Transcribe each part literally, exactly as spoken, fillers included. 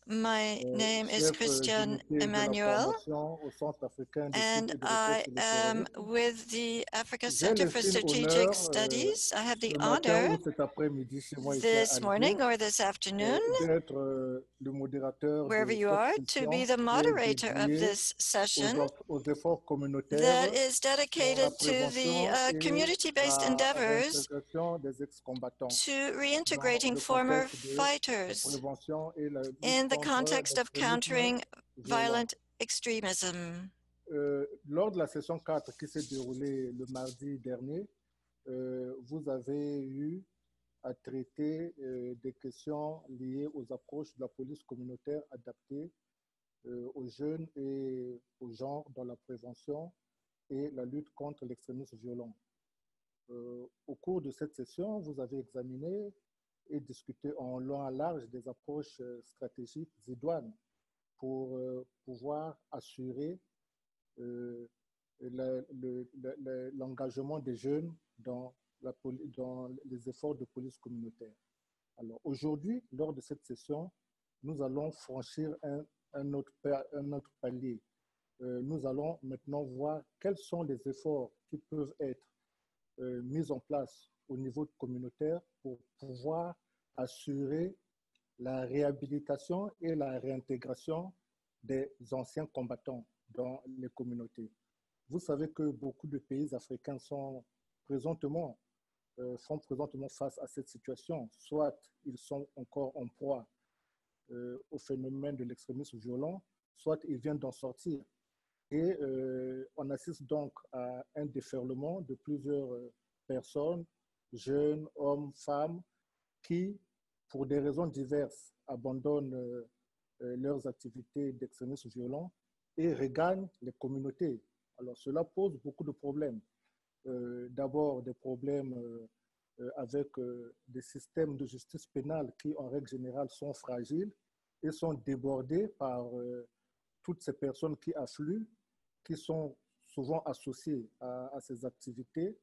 My euh, name is chef euh, Christian d'unité de la Emmanuel, formation au Centre africain d'études and et de recherche I sur le am terrorisme. with the Africa J'ai Center for l'estime Strategic honneur euh, Studies. I have the ce matin honor ou cet après-midi chez moi ici à this Alger morning or this afternoon, euh, d'être euh, le modérateur wherever de you cette are, to be session the qui est moderator of dédiée this aux, session eff- aux efforts communautaires that is pour la dedicated to the prévention uh, et community-based la endeavors réintégration des ex-combattants to dans reintegrating le former contexte de la fighters prévention et la lutte in the contre context of l'extrémisme countering violent. violent extremism. Euh, lors de la session quatre qui s'est déroulée le mardi dernier, euh, vous avez eu à traiter euh, des questions liées aux approches de la police communautaire adaptées euh, aux jeunes et aux genres dans la prévention et la lutte contre l'extrémisme violent. Euh, au cours de cette session, vous avez examiné et discuté en long et large des approches euh, stratégiques idoines pour euh, pouvoir assurer euh, l'engagement des jeunes dans, la, dans les efforts de police communautaire. Alors aujourd'hui, lors de cette session, nous allons franchir un, un, autre, un autre palier. Euh, nous allons maintenant voir quels sont les efforts qui peuvent être euh, mis en place au niveau communautaire pour pouvoir assurer la réhabilitation et la réintégration des anciens combattants dans les communautés. Vous savez que beaucoup de pays africains sont présentement, euh, font présentement face à cette situation. Soit ils sont encore en proie euh, au phénomène de l'extrémisme violent, soit ils viennent d'en sortir. Et euh, on assiste donc à un déferlement de plusieurs euh, personnes, jeunes, hommes, femmes, qui, pour des raisons diverses, abandonnent euh, euh, leurs activités d'extrémisme violent et regagnent les communautés. Alors cela pose beaucoup de problèmes. Euh, D'abord des problèmes euh, euh, avec euh, des systèmes de justice pénale qui, en règle générale, sont fragiles et sont débordés par euh, toutes ces personnes qui affluent, qui sont souvent associées à, à ces activités.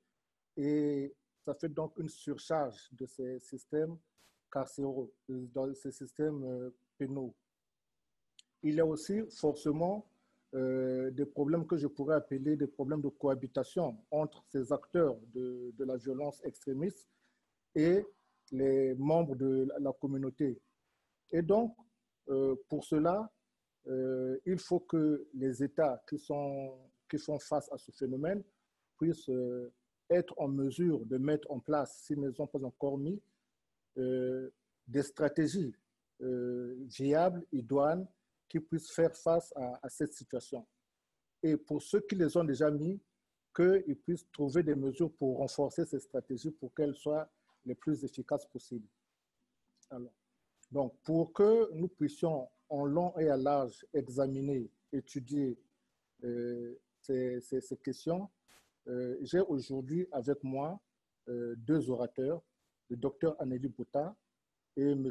Et ça fait donc une surcharge de ces systèmes carcéraux, dans ces systèmes euh, pénaux. Il y a aussi forcément euh, des problèmes que je pourrais appeler des problèmes de cohabitation entre ces acteurs de, de la violence extrémiste et les membres de la communauté. Et donc, euh, pour cela, euh, il faut que les États qui, sont, qui font face à ce phénomène puissent euh, être en mesure de mettre en place, s'ils ne les ont pas encore mis, euh, des stratégies euh, viables, idoines, qui puissent faire face à, à cette situation. Et pour ceux qui les ont déjà mis, qu'ils puissent trouver des mesures pour renforcer ces stratégies pour qu'elles soient les plus efficaces possibles. Alors, donc, pour que nous puissions en long et à large examiner, étudier euh, ces, ces, ces, questions, euh, j'ai aujourd'hui avec moi euh, deux orateurs, le docteur Anneli Bouta et M.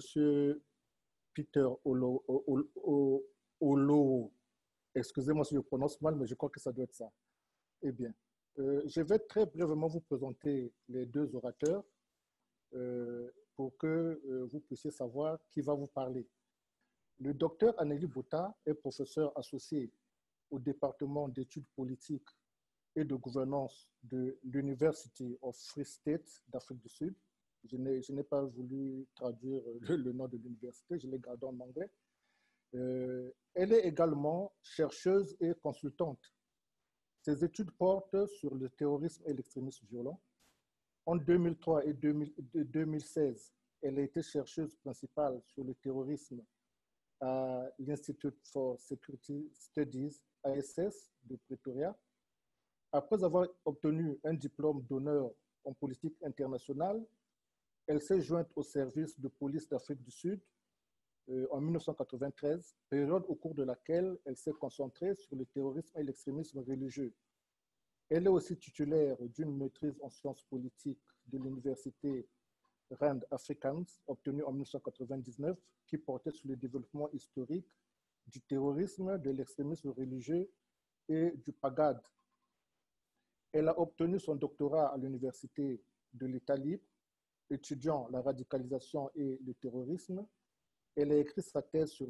Peter Olo, Olo, Olo. Excusez-moi si je prononce mal, mais je crois que ça doit être ça. Eh bien, euh, je vais très brièvement vous présenter les deux orateurs euh, pour que euh, vous puissiez savoir qui va vous parler. Le docteur Anneli Bouta est professeur associé au département d'études politiques et de gouvernance de l'University of Free State d'Afrique du Sud. Je n'ai pas voulu traduire le, le nom de l'université, je l'ai gardé en anglais. Euh, elle est également chercheuse et consultante. Ses études portent sur le terrorisme et l'extrémisme violent. En deux mille trois et deux mille seize, elle a été chercheuse principale sur le terrorisme à l'Institute for Security Studies, I S S, de Pretoria. Après avoir obtenu un diplôme d'honneur en politique internationale, elle s'est jointe au service de police d'Afrique du Sud euh, en mille neuf cent quatre-vingt-treize, période au cours de laquelle elle s'est concentrée sur le terrorisme et l'extrémisme religieux. Elle est aussi titulaire d'une maîtrise en sciences politiques de l'université Rand Afrikaans, obtenue en mille neuf cent quatre-vingt-dix-neuf, qui portait sur le développement historique du terrorisme, de l'extrémisme religieux et du PAGAD. Elle a obtenu son doctorat à l'université de l'État libre, étudiant la radicalisation et le terrorisme. Elle a écrit sa thèse sur le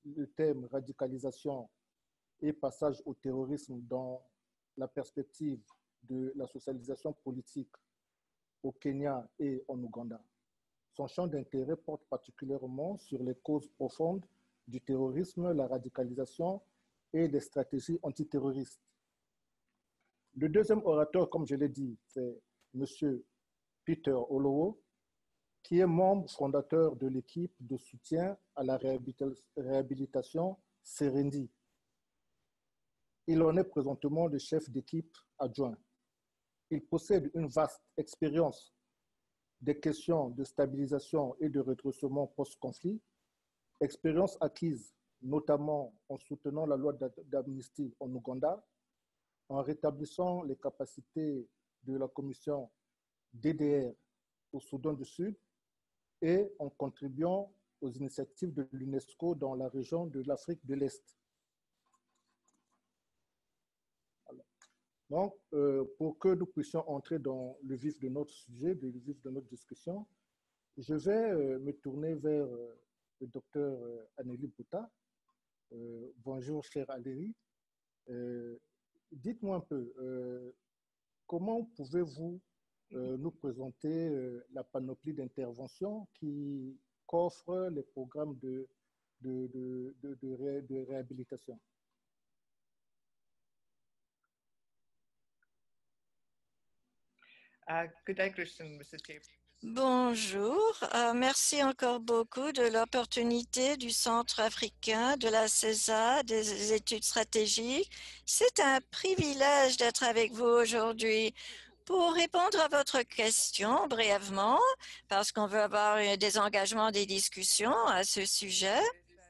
le thème radicalisation et passage au terrorisme dans la perspective de la socialisation politique au Kenya et en Ouganda. Son champ d'intérêt porte particulièrement sur les causes profondes du terrorisme, la radicalisation et les stratégies antiterroristes. Le deuxième orateur, comme je l'ai dit, c'est M. Peter Olowo, qui est membre fondateur de l'équipe de soutien à la réhabilitation Serendi. Il en est présentement le chef d'équipe adjoint. Il possède une vaste expérience des questions de stabilisation et de redressement post-conflit, expérience acquise notamment en soutenant la loi d'amnistie en Ouganda, en rétablissant les capacités de la commission D D R au Soudan du Sud et en contribuant aux initiatives de l'UNESCO dans la région de l'Afrique de l'Est. Donc, euh, pour que nous puissions entrer dans le vif de notre sujet, le vif de notre discussion, je vais euh, me tourner vers euh, le docteur euh, Anélie Bouta. Euh, bonjour, cher Alérie. Euh, Dites-moi un peu, euh, comment pouvez-vous euh, nous présenter euh, la panoplie d'interventions qui qu'offrent les programmes de, de, de, de, de, ré, de réhabilitation? Uh, good day, Christian, Mister Chief. Bonjour, euh, merci encore beaucoup de l'opportunité du Centre africain, de la CESA, des études stratégiques. C'est un privilège d'être avec vous aujourd'hui. Pour répondre à votre question brièvement, parce qu'on veut avoir des engagements, des discussions à ce sujet,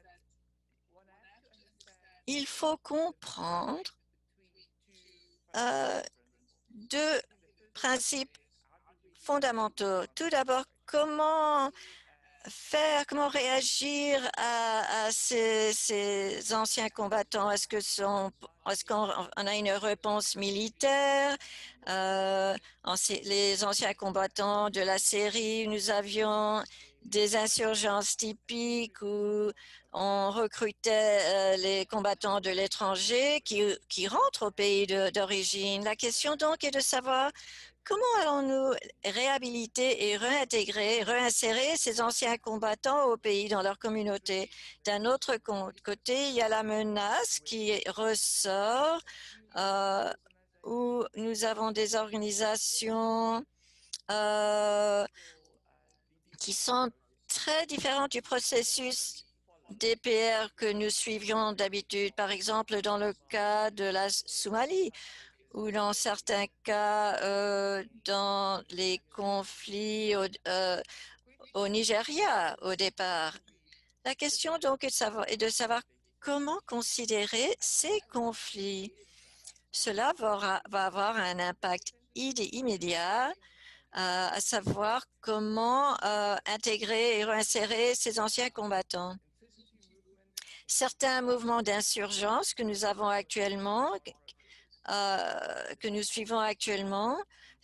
il faut comprendre euh, deux principes fondamentaux. Tout d'abord, comment faire, comment réagir à, à ces, ces anciens combattants? Est-ce que sont, est-ce qu'on on a une réponse militaire? Euh, les anciens combattants de la série, nous avions des insurgences typiques où on recrutait euh, les combattants de l'étranger qui, qui rentrent au pays d'origine. La question donc est de savoir comment allons-nous réhabiliter et réintégrer, réinsérer ces anciens combattants au pays, dans leur communauté? D'un autre côté, il y a la menace qui ressort euh, où nous avons des organisations euh, qui sont très différentes du processus D P R que nous suivions d'habitude. Par exemple, dans le cas de la Somalie, ou dans certains cas, euh, dans les conflits au, euh, au Nigeria au départ. La question donc est de savoir, est de savoir comment considérer ces conflits. Cela va, va avoir un impact immédiat, euh, à savoir comment euh, intégrer et réinsérer ces anciens combattants. Certains mouvements d'insurgence que nous avons actuellement, Euh, que nous suivons actuellement,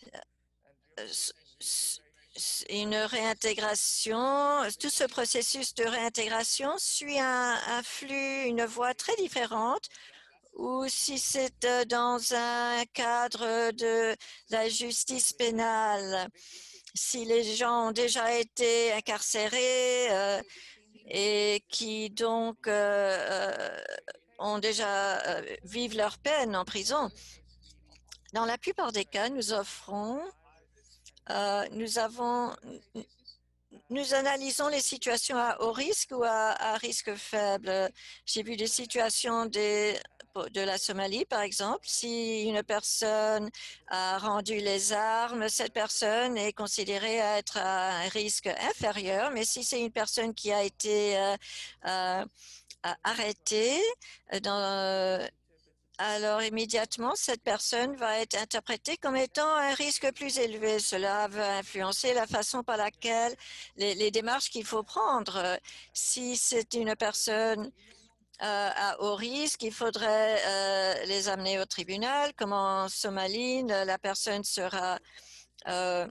une réintégration, tout ce processus de réintégration suit un, un flux, une voie très différente, ou si c'est dans un cadre de la justice pénale, si les gens ont déjà été incarcérés euh, et qui donc euh, euh, ont déjà euh, vivent leur peine en prison. Dans la plupart des cas, nous offrons, euh, nous avons, nous analysons les situations à haut risque ou à, à risque faible. J'ai vu des situations des, de la Somalie, par exemple. Si une personne a rendu les armes, cette personne est considérée être à un risque inférieur. Mais si c'est une personne qui a été euh, euh, arrêtée dans alors immédiatement, cette personne va être interprétée comme étant un risque plus élevé. Cela va influencer la façon par laquelle les, les démarches qu'il faut prendre. Si c'est une personne euh, à haut risque, il faudrait euh, les amener au tribunal. Comme en Somalie, la personne sera euh,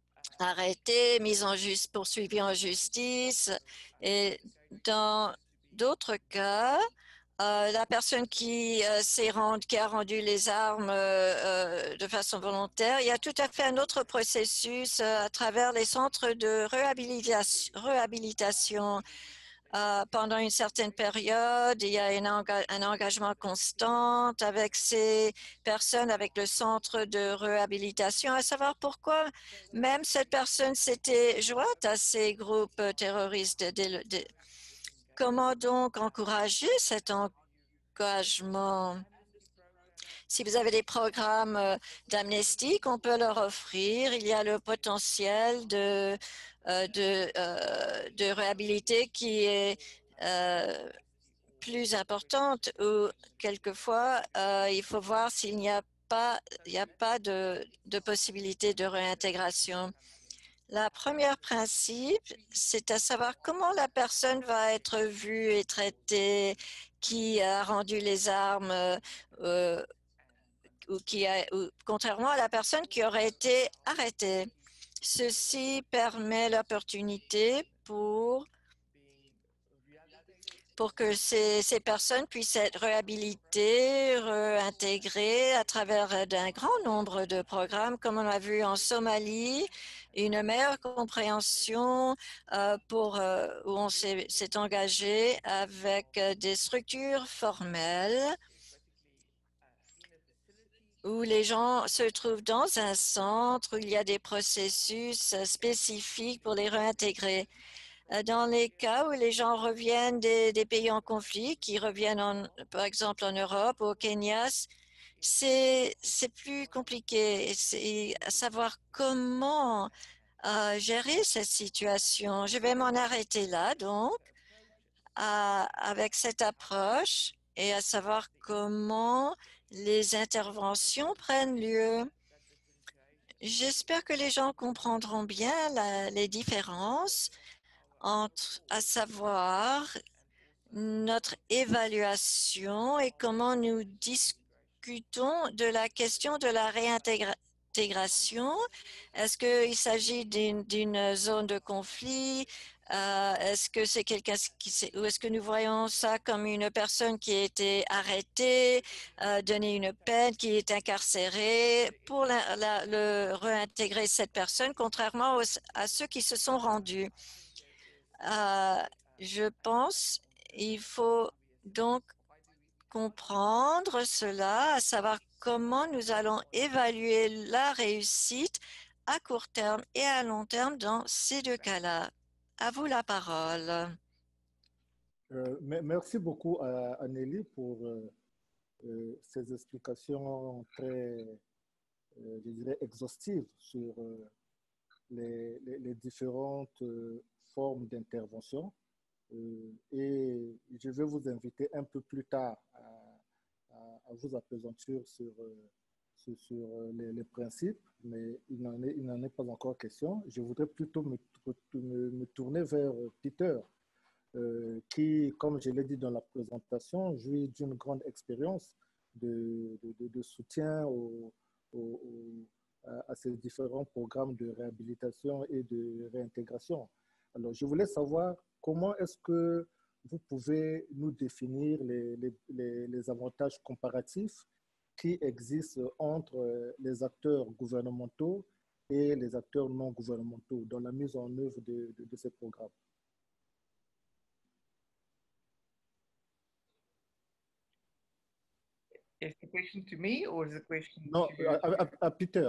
arrêtée, mise en justice, poursuivie en justice. Et dans d'autres cas, euh, la personne qui, euh, s'est rendu, qui a rendu les armes euh, euh, de façon volontaire, il y a tout à fait un autre processus euh, à travers les centres de réhabilitation. réhabilitation. Euh, pendant une certaine période, il y a un, enga un engagement constant avec ces personnes, avec le centre de réhabilitation, à savoir pourquoi même cette personne s'était jointe à ces groupes terroristes. De, de, comment donc encourager cet engagement? Si vous avez des programmes euh, d'amnistie qu'on peut leur offrir, il y a le potentiel de, euh, de, euh, de réhabiliter qui est euh, plus importante ou quelquefois, euh, il faut voir s'il n'y a pas, il n'y a pas de, de possibilité de réintégration. Le premier principe, c'est à savoir comment la personne va être vue et traitée, qui a rendu les armes euh, ou qui a, ou, contrairement à la personne qui aurait été arrêtée. Ceci permet l'opportunité pour pour que ces, ces personnes puissent être réhabilitées, réintégrées à travers d'un grand nombre de programmes, comme on a vu en Somalie, une meilleure compréhension euh, pour, euh, où on s'est engagé avec des structures formelles où les gens se trouvent dans un centre où il y a des processus spécifiques pour les réintégrer. Dans les cas où les gens reviennent des, des pays en conflit, qui reviennent en, par exemple en Europe ou au Kenya, c'est plus compliqué. C'est à savoir comment euh, gérer cette situation. Je vais m'en arrêter là, donc, à, avec cette approche et à savoir comment les interventions prennent lieu. J'espère que les gens comprendront bien la, les différences entre, à savoir, notre évaluation et comment nous discutons de la question de la réintégration. Est-ce qu'il s'agit d'une zone de conflit? Euh, est-ce que c'est quelqu'un qui ou est-ce que nous voyons ça comme une personne qui a été arrêtée, euh, donner une peine, qui est incarcérée pour la, la, le réintégrer cette personne, contrairement aux, à ceux qui se sont rendus? Euh, je pense il faut donc comprendre cela, à savoir comment nous allons évaluer la réussite à court terme et à long terme dans ces deux cas-là. À vous la parole. Euh, merci beaucoup à, à Nelly pour euh, euh, ces explications très, euh, je dirais, exhaustives sur euh, les, les, les, différentes euh, formes d'intervention. Euh, et je vais vous inviter un peu plus tard à, à, à vous appesantir sur, euh, sur, sur les, les, principes, mais il n'en est, il n'en est pas encore question. Je voudrais plutôt me, me, me tourner vers Peter, euh, qui, comme je l'ai dit dans la présentation, jouit d'une grande expérience de, de, de soutien au, au, au, à ces différents programmes de réhabilitation et de réintégration. Alors, je voulais savoir comment est-ce que vous pouvez nous définir les, les, les avantages comparatifs qui existent entre les acteurs gouvernementaux et les acteurs non gouvernementaux dans la mise en œuvre de, de, de ces programmes. Is the question to me or is the question No, to... à, à, à Peter.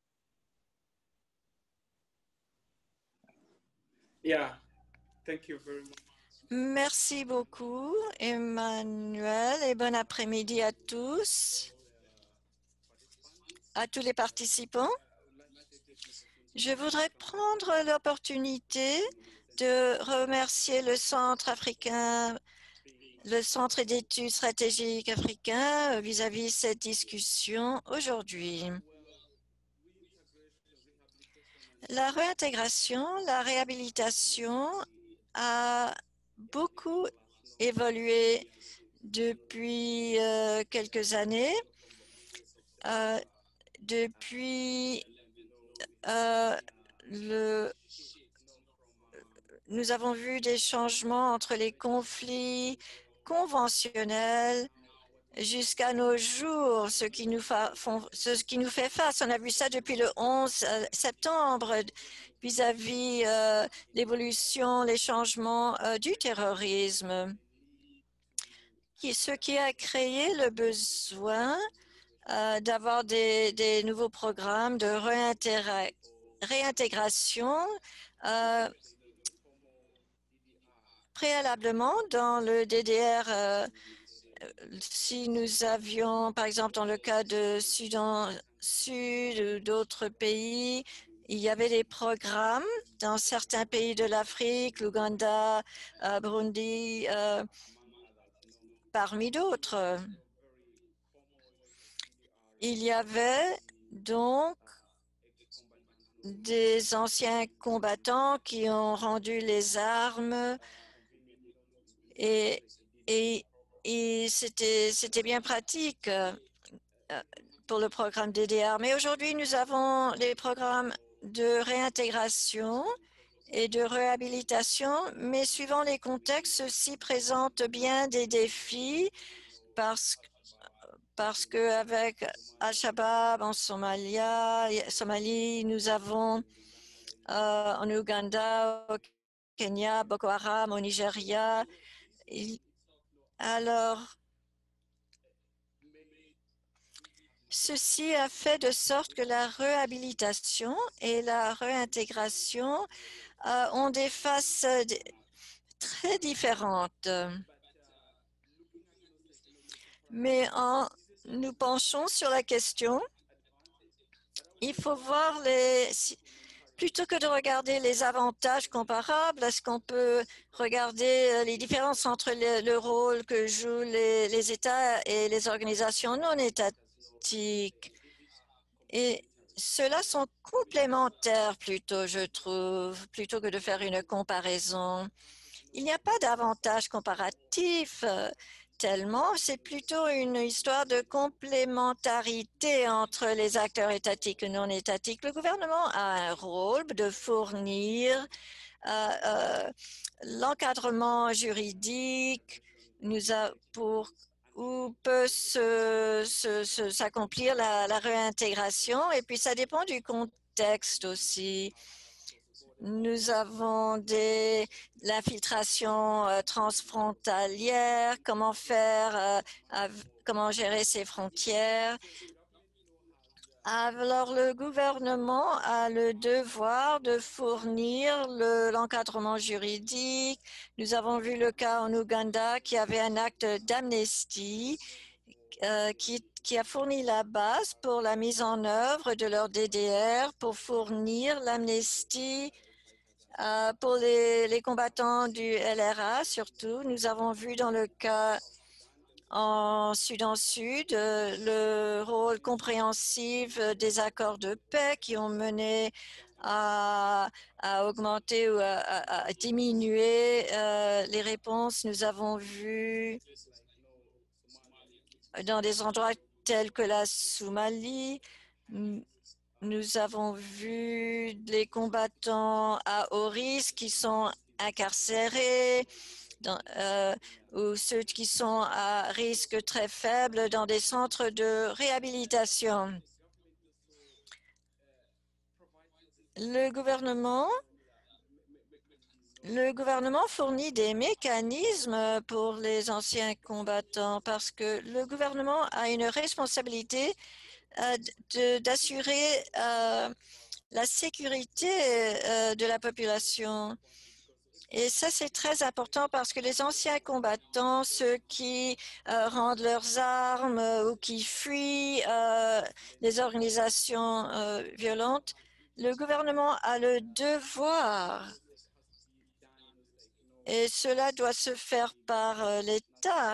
Yeah, thank you very much. Merci beaucoup, Emmanuel, et bon après-midi à tous, à tous les participants. Je voudrais prendre l'opportunité de remercier le Centre africain, le Centre d'études stratégiques africain vis-à-vis de cette discussion aujourd'hui. La réintégration, la réhabilitation a beaucoup évolué depuis euh, quelques années. Euh, depuis euh, le nous avons vu des changements entre les conflits conventionnels jusqu'à nos jours, ce qui nous, fa font, ce qui nous fait face. On a vu ça depuis le onze septembre vis-à-vis euh, l'évolution, les changements euh, du terrorisme, qui, ce qui a créé le besoin euh, d'avoir des, des nouveaux programmes de réintégration euh, préalablement dans le D D R. Euh, si nous avions, par exemple, dans le cas de Soudan Sud ou d'autres pays, il y avait des programmes dans certains pays de l'Afrique, l'Ouganda, euh, Burundi, euh, parmi d'autres. Il y avait donc des anciens combattants qui ont rendu les armes et, et, et c'était c'était bien pratique euh, pour le programme D D R. Mais aujourd'hui, nous avons les programmes de réintégration et de réhabilitation, mais suivant les contextes, ceux-ci présentent bien des défis parce, parce qu'avec Al-Shabaab en Somalia, Somalie, nous avons euh, en Ouganda, au Kenya, Boko Haram, au Nigeria. Il, alors, ceci a fait de sorte que la réhabilitation et la réintégration euh, ont des faces très différentes. Mais en nous penchons sur la question, il faut voir les... Plutôt que de regarder les avantages comparables, est-ce qu'on peut regarder les différences entre le, le rôle que jouent les, les États et les organisations non étatiques? Et ceux-là sont complémentaires plutôt, je trouve, plutôt que de faire une comparaison. Il n'y a pas d'avantage comparatif euh, tellement, c'est plutôt une histoire de complémentarité entre les acteurs étatiques et non étatiques. Le gouvernement a un rôle de fournir euh, euh, l'encadrement juridique nous a, pour où peut s'accomplir la, la réintégration, et puis ça dépend du contexte aussi. Nous avons des l'infiltration euh, transfrontalière, comment faire, euh, euh, comment gérer ses frontières. Alors, le gouvernement a le devoir de fournir l'encadrement le, juridique. Nous avons vu le cas en Ouganda qui avait un acte d'amnistie euh, qui, qui a fourni la base pour la mise en œuvre de leur D D R pour fournir l'amnistie Euh, pour les, les combattants du L R A, surtout. Nous avons vu dans le cas en Soudan Sud euh, le rôle compréhensif des accords de paix qui ont mené à, à augmenter ou à, à, à diminuer euh, les réponses. Nous avons vu dans des endroits tels que la Somalie, nous avons vu les combattants à haut risque qui sont incarcérés dans, euh, ou ceux qui sont à risque très faible dans des centres de réhabilitation. Le gouvernement, le gouvernement fournit des mécanismes pour les anciens combattants parce que le gouvernement a une responsabilité euh, d'assurer euh, la sécurité euh, de la population. Et ça, c'est très important parce que les anciens combattants, ceux qui euh, rendent leurs armes euh, ou qui fuient euh, les organisations euh, violentes, le gouvernement a le devoir, et cela doit se faire par euh, l'État,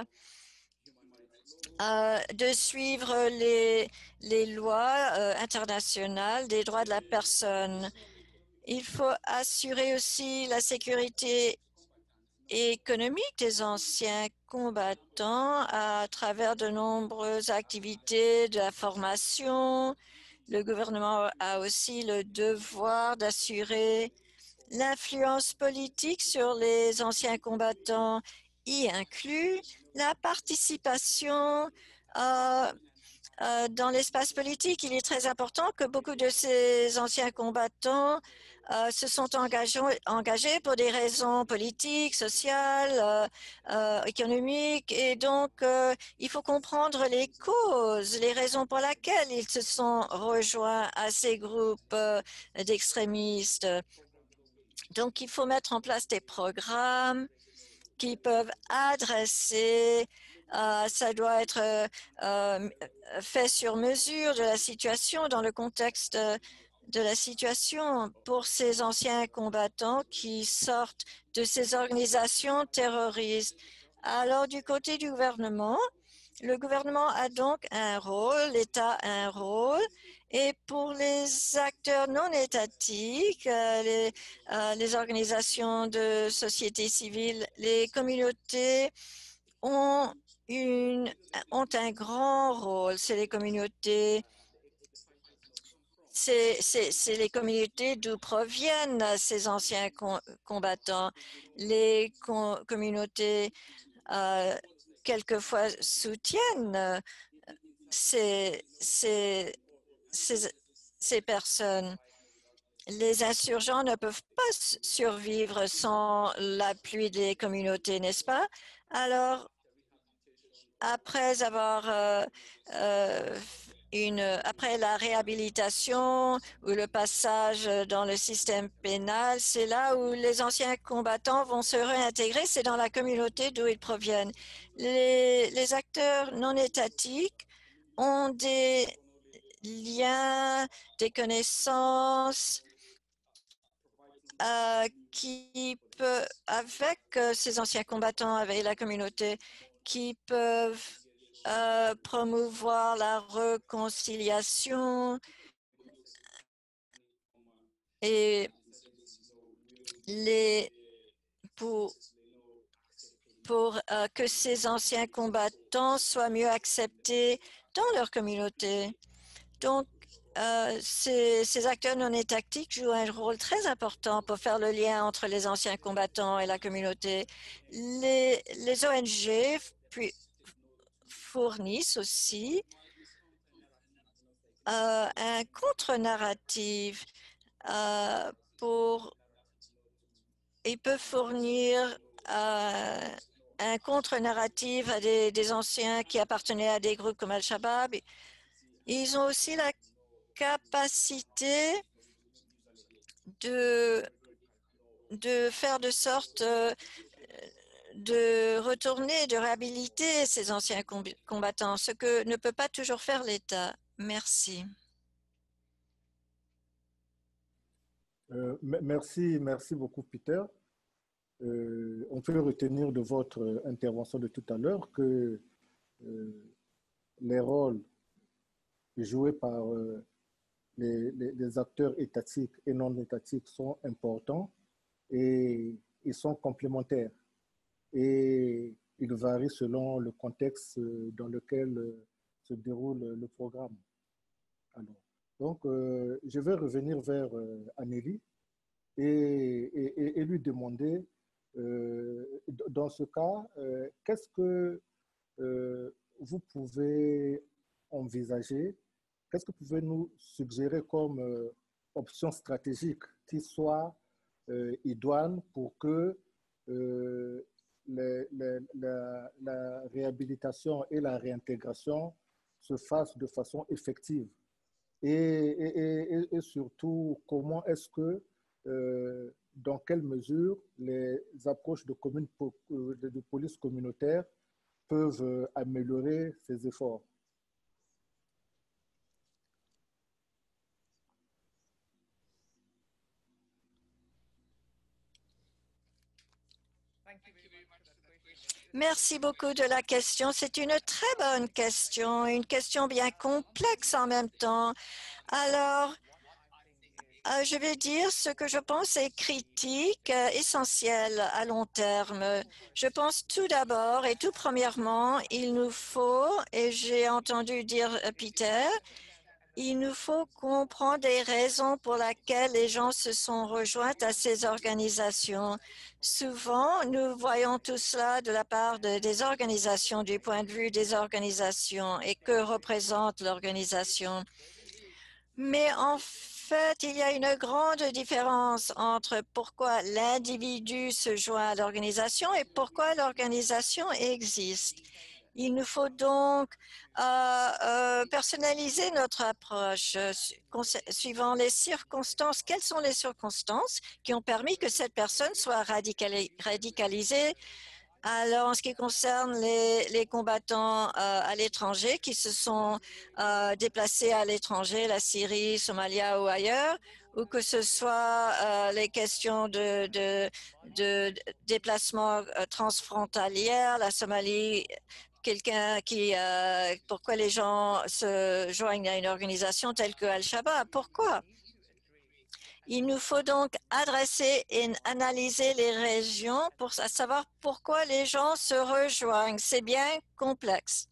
euh, de suivre les, les lois euh, internationales des droits de la personne. Il faut assurer aussi la sécurité économique des anciens combattants à travers de nombreuses activités de la formation. Le gouvernement a aussi le devoir d'assurer L'influence politique sur les anciens combattants y inclut la participation euh, euh, dans l'espace politique. Il est très important que beaucoup de ces anciens combattants euh, se sont engagés, engagés pour des raisons politiques, sociales, euh, euh, économiques. Et donc, euh, il faut comprendre les causes, les raisons pour lesquelles ils se sont rejoints à ces groupes euh, d'extrémistes. Donc, il faut mettre en place des programmes qui peuvent adresser, euh, ça doit être euh, euh, fait sur mesure de la situation, dans le contexte de la situation pour ces anciens combattants qui sortent de ces organisations terroristes. Alors, du côté du gouvernement, le gouvernement a donc un rôle, l'État a un rôle, et pour les acteurs non étatiques, euh, les, euh, les organisations de société civile, les communautés ont, une, ont un grand rôle. C'est les communautés, c'est les communautés d'où proviennent ces anciens com combattants. Les com communautés euh, quelquefois soutiennent ces, ces, ces, ces personnes. Les insurgents ne peuvent pas survivre sans l'appui des communautés, n'est-ce pas? Alors, après avoir euh, euh, une, après la réhabilitation ou le passage dans le système pénal, c'est là où les anciens combattants vont se réintégrer, c'est dans la communauté d'où ils proviennent. Les, les acteurs non étatiques ont des liens, des connaissances euh, qui peut, avec euh, ces anciens combattants, avec la communauté, qui peuvent euh, promouvoir la réconciliation et les, pour, pour euh, que ces anciens combattants soient mieux acceptés dans leur communauté. Donc, euh, ces, ces acteurs non étatiques jouent un rôle très important pour faire le lien entre les anciens combattants et la communauté. Les, les O N G puis, fournissent aussi euh, un contre-narratif euh, pour... Ils peuvent fournir euh, un contre-narratif à des, des anciens qui appartenaient à des groupes comme Al-Shabaab. Ils ont aussi la capacité de, de faire de sorte euh, de retourner, de réhabiliter ces anciens combattants, ce que ne peut pas toujours faire l'État. Merci. Euh, merci, merci beaucoup, Peter. Euh, on peut retenir de votre intervention de tout à l'heure que euh, les rôles joués par euh, les, les, les acteurs étatiques et non étatiques sont importants et ils sont complémentaires. Et ils varient selon le contexte dans lequel se déroule le programme. Alors, donc, euh, je vais revenir vers euh, Anélie et, et, et lui demander, euh, dans ce cas, euh, qu'est-ce que euh, vous pouvez envisager, qu'est-ce que vous pouvez nous suggérer comme euh, option stratégique qui soit euh, idoine pour que euh, les, les, la, la réhabilitation et la réintégration se fassent de façon effective? Et, et, et, et surtout, comment est-ce que, euh, dans quelle mesure les approches de, commune, de, de police communautaire peuvent améliorer ces efforts? Merci beaucoup de la question. C'est une très bonne question, une question bien complexe en même temps. Alors, euh, je vais dire ce que je pense est critique, euh, essentiel à long terme. Je pense tout d'abord et tout premièrement, il nous faut, et j'ai entendu dire euh, Peter, Il nous faut comprendre les raisons pour lesquelles les gens se sont rejoints à ces organisations. Souvent, nous voyons tout cela de la part de, des organisations, du point de vue des organisations et que représente l'organisation. Mais en fait, il y a une grande différence entre pourquoi l'individu se joint à l'organisation et pourquoi l'organisation existe. Il nous faut donc euh, euh, personnaliser notre approche euh, suivant les circonstances. Quelles sont les circonstances qui ont permis que cette personne soit radicali radicalisée? Alors, en ce qui concerne les, les combattants euh, à l'étranger qui se sont euh, déplacés à l'étranger, la Syrie, Somalia ou ailleurs, ou que ce soit euh, les questions de, de, de déplacement euh, transfrontalière, la Somalie, quelqu'un qui, euh, pourquoi les gens se joignent à une organisation telle que Al-Shabaab? Pourquoi? Il nous faut donc adresser et analyser les régions pour savoir pourquoi les gens se rejoignent. C'est bien complexe.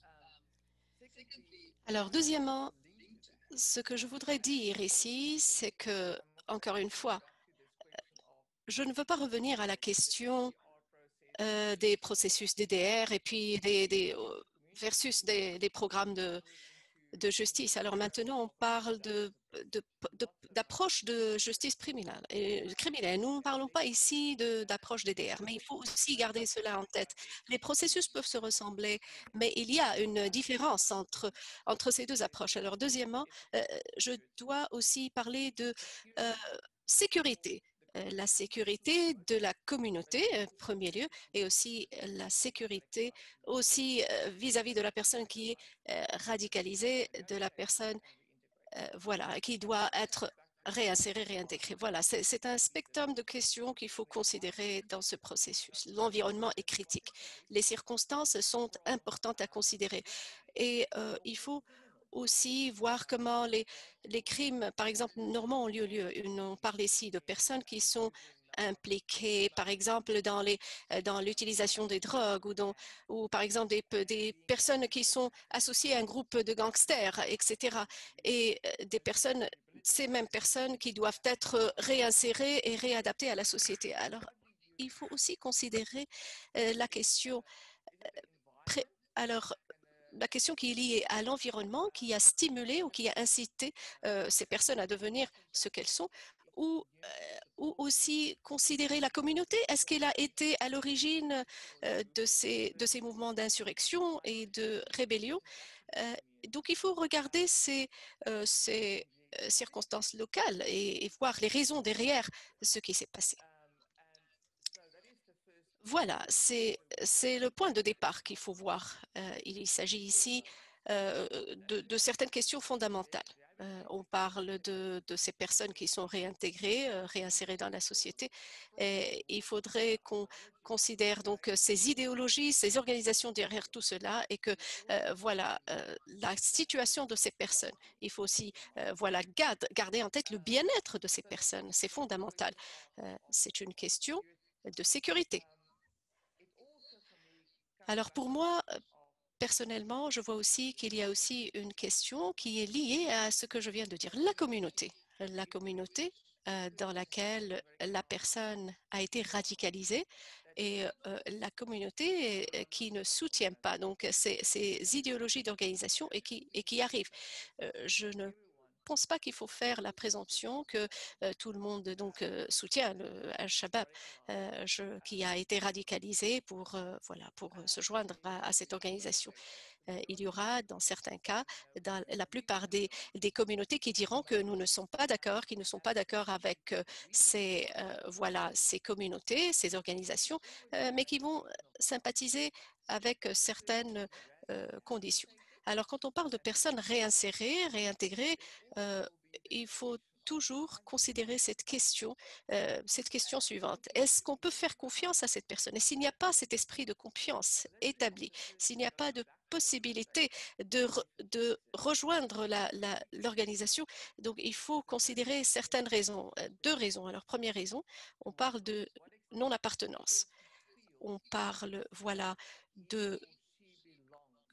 Alors, deuxièmement, ce que je voudrais dire ici, c'est que, encore une fois, je ne veux pas revenir à la question euh, des processus D D R et puis des, des versus des, des programmes de, de justice. Alors maintenant, on parle de, de, de, d'approche de justice criminelle. Et, criminelle. Nous ne parlons pas ici d'approche D D R, mais il faut aussi garder cela en tête. Les processus peuvent se ressembler, mais il y a une différence entre, entre ces deux approches. Alors deuxièmement, euh, je dois aussi parler de euh, sécurité. La sécurité de la communauté, en premier lieu, et aussi la sécurité aussi vis-à-vis -vis de la personne qui est euh, radicalisée, de la personne euh, voilà, qui doit être réinsérée, réintégrée. Voilà, c'est un spectrum de questions qu'il faut considérer dans ce processus. L'environnement est critique. Les circonstances sont importantes à considérer. Et euh, il faut aussi voir comment les, les crimes, par exemple, normalement ont lieu, lieu. On parle ici de personnes qui sont impliquées, par exemple, dans les dans l'utilisation des drogues ou, dans, ou par exemple des, des personnes qui sont associées à un groupe de gangsters, et cetera. Et des personnes, ces mêmes personnes qui doivent être réinsérées et réadaptées à la société. Alors, il faut aussi considérer euh, la question. Euh, alors, la question qui est liée à l'environnement, qui a stimulé ou qui a incité euh, ces personnes à devenir ce qu'elles sont, ou, euh, ou aussi considérer la communauté. Est-ce qu'elle a été à l'origine euh, de, ces, de ces mouvements d'insurrection et de rébellion? euh, Donc, il faut regarder ces, euh, ces euh, circonstances locales et, et voir les raisons derrière ce qui s'est passé. Voilà, c'est le point de départ qu'il faut voir. Euh, il s'agit ici euh, de, de certaines questions fondamentales. Euh, on parle de, de ces personnes qui sont réintégrées, euh, réinsérées dans la société. Et il faudrait qu'on considère donc ces idéologies, ces organisations derrière tout cela et que euh, voilà euh, la situation de ces personnes. Il faut aussi euh, voilà garde, garder en tête le bien-être de ces personnes. C'est fondamental. Euh, c'est une question de sécurité. Alors pour moi, personnellement, je vois aussi qu'il y a aussi une question qui est liée à ce que je viens de dire, la communauté. La communauté euh, dans laquelle la personne a été radicalisée et euh, la communauté euh, qui ne soutient pas donc ces, ces idéologies d'organisation et qui, et qui arrivent. Euh, je ne Je ne pense pas qu'il faut faire la présomption que euh, tout le monde donc euh, soutient le Al-Shabaab euh, qui a été radicalisé pour euh, voilà pour se joindre à, à cette organisation. Euh, il y aura dans certains cas, dans la plupart des, des communautés qui diront que nous ne sommes pas d'accord, qui ne sont pas d'accord avec euh, ces euh, voilà ces communautés, ces organisations, euh, mais qui vont sympathiser avec certaines euh, conditions. Alors, quand on parle de personnes réinsérées, réintégrées, euh, il faut toujours considérer cette question, euh, cette question suivante. Est-ce qu'on peut faire confiance à cette personne? Et s'il n'y a pas cet esprit de confiance établi, s'il n'y a pas de possibilité de, re, de rejoindre l'organisation, donc il faut considérer certaines raisons, deux raisons. Alors, première raison, on parle de non-appartenance. On parle, voilà, de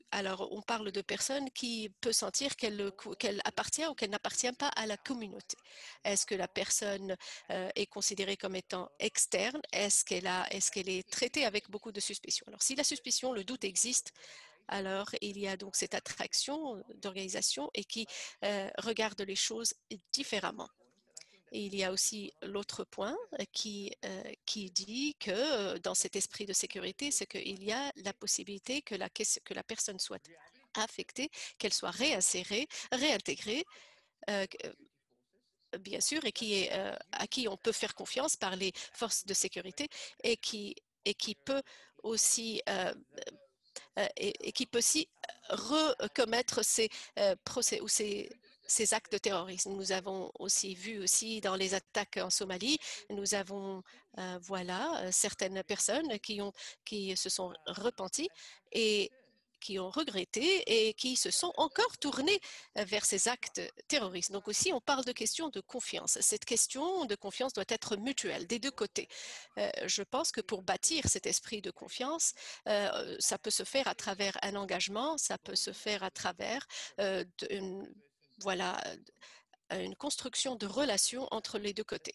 alors, on parle de personnes qui peuvent sentir qu'elle qu'elle appartient ou qu'elle n'appartient pas à la communauté. Est-ce que la personne euh, est considérée comme étant externe? Est-ce qu'elle a, est-ce qu'elle est traitée avec beaucoup de suspicion? Alors, si la suspicion, le doute existe, alors il y a donc cette attraction d'organisation et qui euh, regarde les choses différemment. Et il y a aussi l'autre point qui, euh, qui dit que euh, dans cet esprit de sécurité, c'est qu'il y a la possibilité que la, que la personne soit affectée, qu'elle soit réinsérée, réintégrée, euh, bien sûr, et qui est, euh, à qui on peut faire confiance par les forces de sécurité et qui, et qui peut aussi euh, euh, et, et qui peut aussi recommettre ces euh, procès ou ces ces actes de terrorisme. Nous avons aussi vu aussi dans les attaques en Somalie, nous avons euh, voilà certaines personnes qui ont qui se sont repenties et qui ont regretté et qui se sont encore tournés vers ces actes terroristes. Donc aussi, on parle de questions de confiance. Cette question de confiance doit être mutuelle des deux côtés. Euh, je pense que pour bâtir cet esprit de confiance, euh, ça peut se faire à travers un engagement, ça peut se faire à travers euh, une, voilà, une construction de relations entre les deux côtés.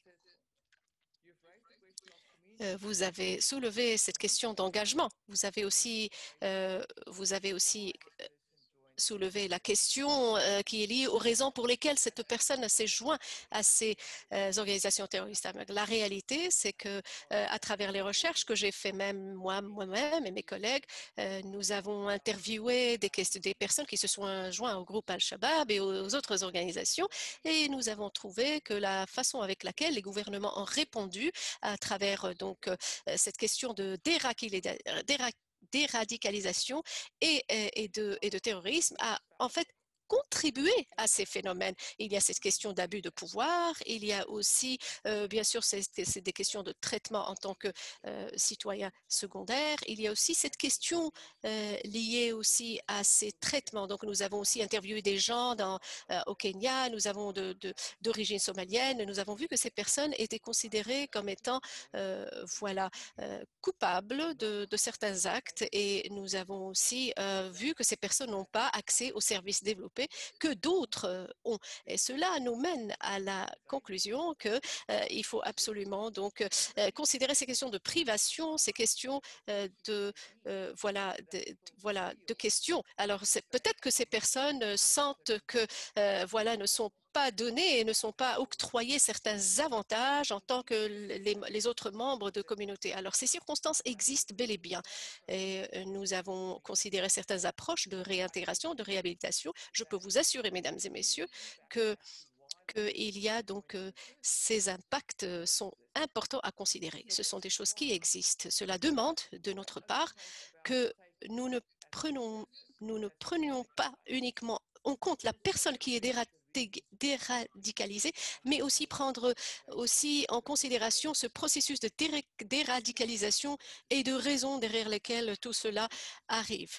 Vous avez soulevé cette question d'engagement. Vous avez aussi, euh, vous avez aussi soulevé la question euh, qui est liée aux raisons pour lesquelles cette personne s'est jointe à ces euh, organisations terroristes. La réalité, c'est que euh, à travers les recherches que j'ai fait même moi, moi-même et mes collègues, euh, nous avons interviewé des, des personnes qui se sont jointes au groupe Al-Shabaab et aux, aux autres organisations et nous avons trouvé que la façon avec laquelle les gouvernements ont répondu à travers donc euh, cette question de déradicalisation déradicalisation et, et, de, et de terrorisme a en fait contribué à ces phénomènes. Il y a cette question d'abus de pouvoir, il y a aussi, euh, bien sûr, c'est des questions de traitement en tant que euh, citoyen secondaire. Il y a aussi cette question euh, liée aussi à ces traitements. Donc, nous avons aussi interviewé des gens dans, euh, au Kenya, nous avons d'origine somalienne, nous avons vu que ces personnes étaient considérées comme étant, euh, voilà, euh, coupables de, de certains actes et nous avons aussi euh, vu que ces personnes n'ont pas accès aux services développés que d'autres euh, ont. Et cela nous mène à la conclusion qu'il euh, faut absolument donc euh, considérer ces questions de privation, ces questions euh, de, euh, voilà, de, voilà, de questions. Alors, peut-être que ces personnes sentent que euh, voilà, ne sont pas donnés et ne sont pas octroyés certains avantages en tant que les, les autres membres de communauté. Alors, ces circonstances existent bel et bien. Et nous avons considéré certaines approches de réintégration, de réhabilitation. Je peux vous assurer, mesdames et messieurs, que qu'il y a donc euh, ces impacts sont importants à considérer. Ce sont des choses qui existent. Cela demande de notre part que nous ne prenons, nous ne prenions pas uniquement en compte la personne qui est déradicalisée, mais aussi prendre aussi en considération ce processus de déradicalisation et de raisons derrière lesquelles tout cela arrive.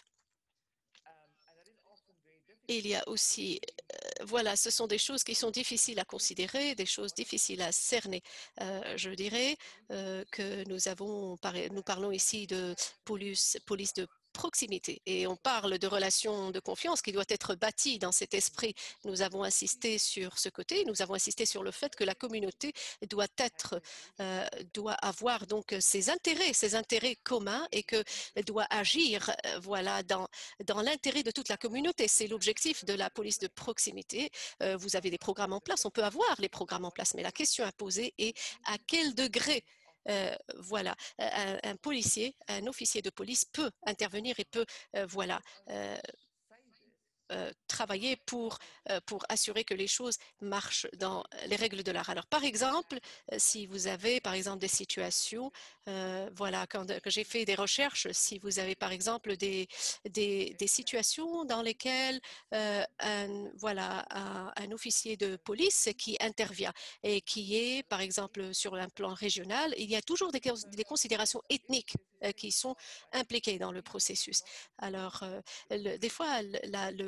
Il y a aussi, euh, voilà, ce sont des choses qui sont difficiles à considérer, des choses difficiles à cerner. Euh, je dirais euh, que nous avons, nous parlons ici de police, police de proximité et on parle de relations de confiance qui doit être bâtie dans cet esprit. Nous avons insisté sur ce côté, nous avons insisté sur le fait que la communauté doit être, euh, doit avoir donc ses intérêts, ses intérêts communs et que doit agir, euh, voilà, dans dans l'intérêt de toute la communauté. C'est l'objectif de la police de proximité. Euh, vous avez des programmes en place, on peut avoir les programmes en place, mais la question à poser est à quel degré Euh, voilà, un, un policier, un officier de police peut intervenir et peut, euh, voilà, euh, euh, travailler pour, euh, pour assurer que les choses marchent dans les règles de l'art. Alors, par exemple, euh, si vous avez, par exemple, des situations, euh, voilà, quand, quand j'ai fait des recherches, si vous avez, par exemple, des, des, des situations dans lesquelles euh, un, voilà, un, un officier de police qui intervient et qui est, par exemple, sur un plan régional, il y a toujours des, des considérations ethniques euh, qui sont impliquées dans le processus. Alors, euh, le, des fois, la, le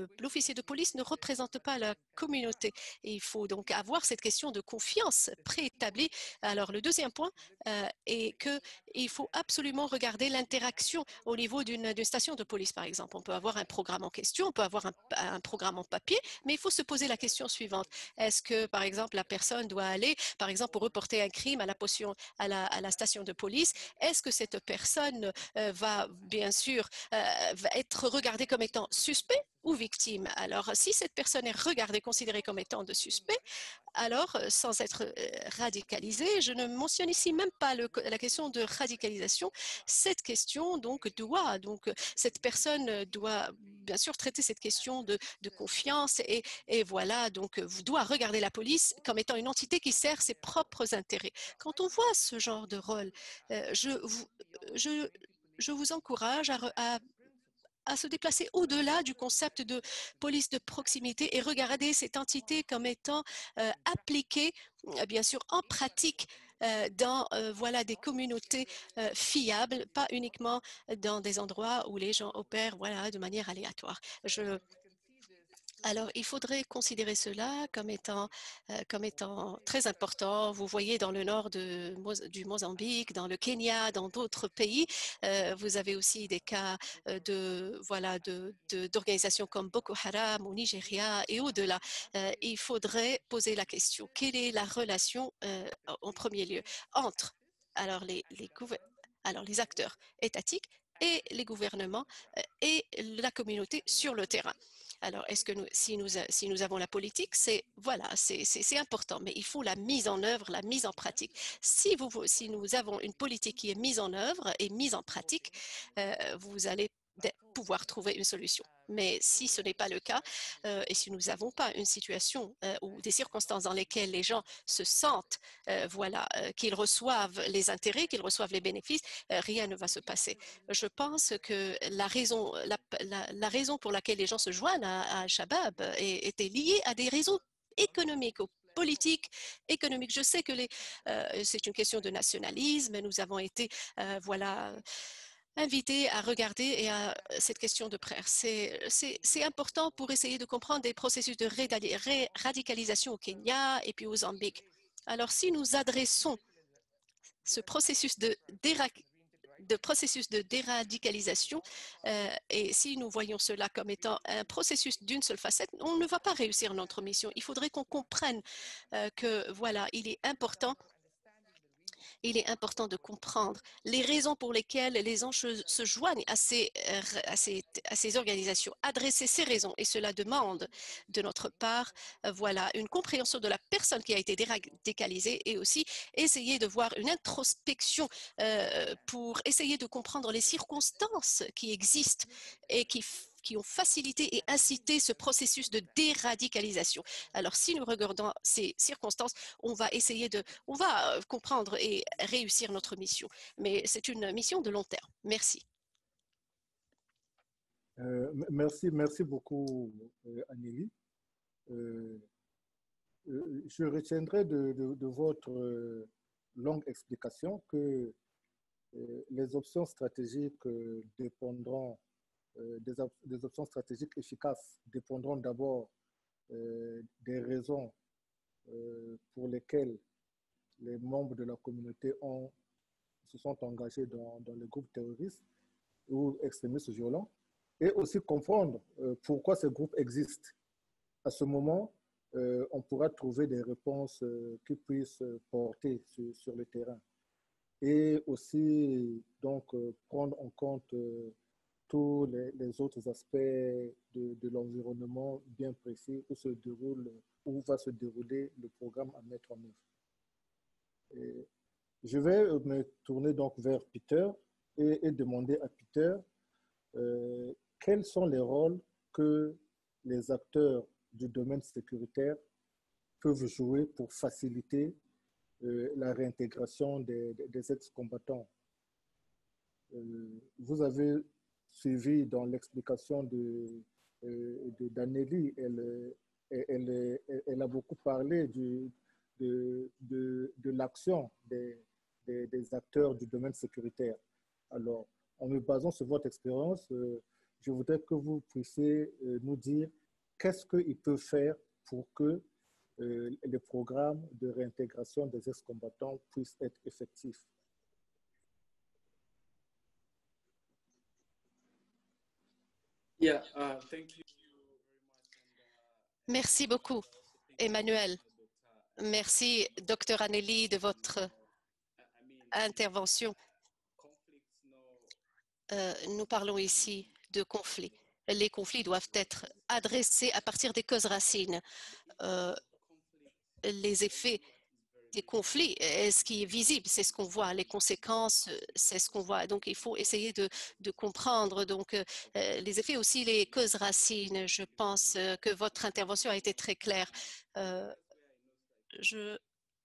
l'officier de police ne représente pas la communauté. Et il faut donc avoir cette question de confiance préétablie. Alors, le deuxième point euh, est qu'il faut absolument regarder l'interaction au niveau d'une station de police, par exemple. On peut avoir un programme en question, on peut avoir un, un programme en papier, mais il faut se poser la question suivante. Est-ce que, par exemple, la personne doit aller, par exemple, pour reporter un crime à la, potion, à la, à la station de police? Est-ce que cette personne euh, va, bien sûr, euh, va être regardée comme étant suspect ou victime? Alors, si cette personne est regardée, considérée comme étant de suspect, alors, sans être radicalisée, je ne mentionne ici même pas le, la question de radicalisation. Cette question, donc, doit, donc, cette personne doit, bien sûr, traiter cette question de, de confiance et, et voilà, donc, vous doit regarder la police comme étant une entité qui sert ses propres intérêts. Quand on voit ce genre de rôle, euh, je, vous, je, je vous encourage à, à à se déplacer au-delà du concept de police de proximité et regarder cette entité comme étant euh, appliquée, euh, bien sûr, en pratique euh, dans euh, voilà, des communautés euh, fiables, pas uniquement dans des endroits où les gens opèrent voilà, de manière aléatoire. Je Alors, il faudrait considérer cela comme étant, euh, comme étant très important. Vous voyez dans le nord de, du Mozambique, dans le Kenya, dans d'autres pays, euh, vous avez aussi des cas euh, de, voilà, de, de, d'organisations comme Boko Haram au Nigeria et au-delà. Euh, il faudrait poser la question, quelle est la relation euh, en premier lieu entre alors, les, les, alors, les acteurs étatiques et les gouvernements euh, et la communauté sur le terrain? Alors, est-ce que nous, si, nous, si nous avons la politique, c'est voilà, c'est important, mais il faut la mise en œuvre, la mise en pratique. Si, vous, si nous avons une politique qui est mise en œuvre et mise en pratique, euh, vous allez pouvoir trouver une solution. Mais si ce n'est pas le cas, euh, et si nous n'avons pas une situation euh, ou des circonstances dans lesquelles les gens se sentent, euh, voilà, euh, qu'ils reçoivent les intérêts, qu'ils reçoivent les bénéfices, euh, rien ne va se passer. Je pense que la raison, la, la, la raison pour laquelle les gens se joignent à, à Al-Shabaab était liée à des raisons économiques, politique, économique. Je sais que euh, c'est une question de nationalisme. Nous avons été, euh, voilà, invités à regarder et à cette question de près. C'est important pour essayer de comprendre des processus de radicalisation au Kenya et puis au Mozambique. Alors, si nous adressons ce processus de de processus de déradicalisation. Euh, et si nous voyons cela comme étant un processus d'une seule facette, on ne va pas réussir notre mission. Il faudrait qu'on comprenne euh, que, voilà, il est important il est important de comprendre les raisons pour lesquelles les gens se joignent à ces, à ces, à ces organisations, adresser ces raisons. Et cela demande de notre part voilà, une compréhension de la personne qui a été déradicalisée et aussi essayer de voir une introspection euh, pour essayer de comprendre les circonstances qui existent et qui qui ont facilité et incité ce processus de déradicalisation. Alors, si nous regardons ces circonstances, on va essayer de, on va comprendre et réussir notre mission. Mais c'est une mission de long terme. Merci. Euh, merci, merci beaucoup, euh, Anélie. Euh, euh, je retiendrai de, de, de votre euh, longue explication que euh, les options stratégiques euh, dépendront Euh, des, op des options stratégiques efficaces dépendront d'abord euh, des raisons euh, pour lesquelles les membres de la communauté ont, se sont engagés dans, dans les groupes terroristes ou extrémistes violents, et aussi comprendre euh, pourquoi ces groupes existent. À ce moment, euh, on pourra trouver des réponses euh, qui puissent porter sur, sur le terrain. Et aussi, donc, euh, prendre en compte euh, tous les, les autres aspects de, de l'environnement bien précis où se déroule, où va se dérouler le programme à mettre en œuvre. Et je vais me tourner donc vers Peter et, et demander à Peter euh, quels sont les rôles que les acteurs du domaine sécuritaire peuvent jouer pour faciliter euh, la réintégration des, des ex-combattants. Euh, vous avez suivi dans l'explication de, de, d'Anélie, elle, elle, elle, elle a beaucoup parlé du, de, de, de l'action des, des, des acteurs du domaine sécuritaire. Alors, en me basant sur votre expérience, euh, je voudrais que vous puissiez euh, nous dire qu'est-ce qu'il peut faire pour que euh, les programmes de réintégration des ex-combattants puissent être effectifs? Yeah, uh, thank you. Merci beaucoup, Emmanuel. Merci, docteur Anneli, de votre intervention. Euh, nous parlons ici de conflits. Les conflits doivent être adressés à partir des causes racines. Euh, les effets des conflits, ce qui est visible, c'est ce qu'on voit, les conséquences, c'est ce qu'on voit. Donc, il faut essayer de, de comprendre donc, euh, les effets, aussi les causes racines. Je pense que votre intervention a été très claire. Euh, je,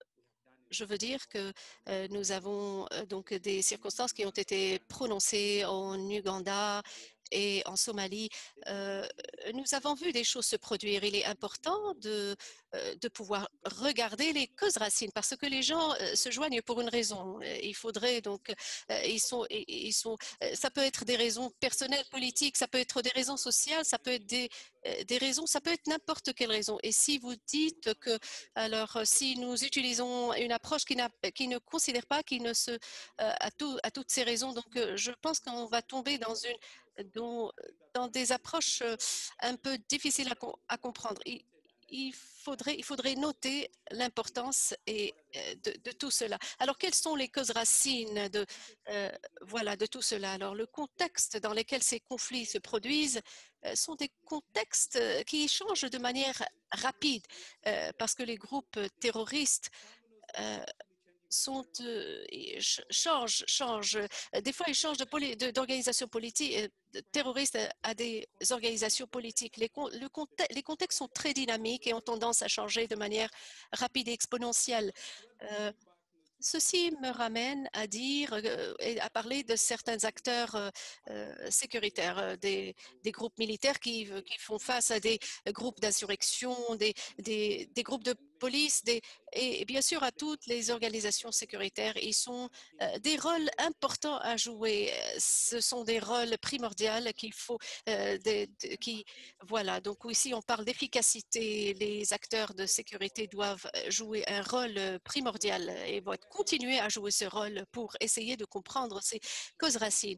je veux dire que euh, nous avons euh, donc des circonstances qui ont été prononcées en Ouganda et en Somalie. Euh, nous avons vu des choses se produire. Il est important de, euh, de pouvoir regarder les causes racines parce que les gens euh, se joignent pour une raison. Il faudrait donc, euh, ils sont, ils sont, euh, ça peut être des raisons personnelles, politiques, ça peut être des raisons sociales, ça peut être des, euh, des raisons, ça peut être n'importe quelle raison. Et si vous dites que, alors, si nous utilisons une approche qui, n'a, qui ne considère pas, qui ne se, euh, à, tout, à toutes ces raisons, donc euh, je pense qu'on va tomber dans une dans, dans des approches un peu difficiles à, à comprendre. Il, il, faudrait, il faudrait noter l'importance et de, de tout cela. Alors, quelles sont les causes racines de, euh, voilà, de tout cela? Alors, le contexte dans lequel ces conflits se produisent euh, sont des contextes qui changent de manière rapide euh, parce que les groupes terroristes euh, sont, euh, changent, changent. Des fois, ils changent d'organisation de, d'organisation politique, de terroriste à des organisations politiques. Les, le contexte, les contextes sont très dynamiques et ont tendance à changer de manière rapide et exponentielle. Euh, Ceci me ramène à dire euh, et à parler de certains acteurs euh, euh, sécuritaires, euh, des, des groupes militaires qui, qui font face à des groupes d'insurrection, des, des, des groupes de police, des, et bien sûr à toutes les organisations sécuritaires. Ils ont euh, des rôles importants à jouer. Ce sont des rôles primordiaux qu'il faut, euh, de, de, qui, voilà. Donc ici on parle d'efficacité. Les acteurs de sécurité doivent jouer un rôle primordial et vont continuer à jouer ce rôle pour essayer de comprendre ces causes racines.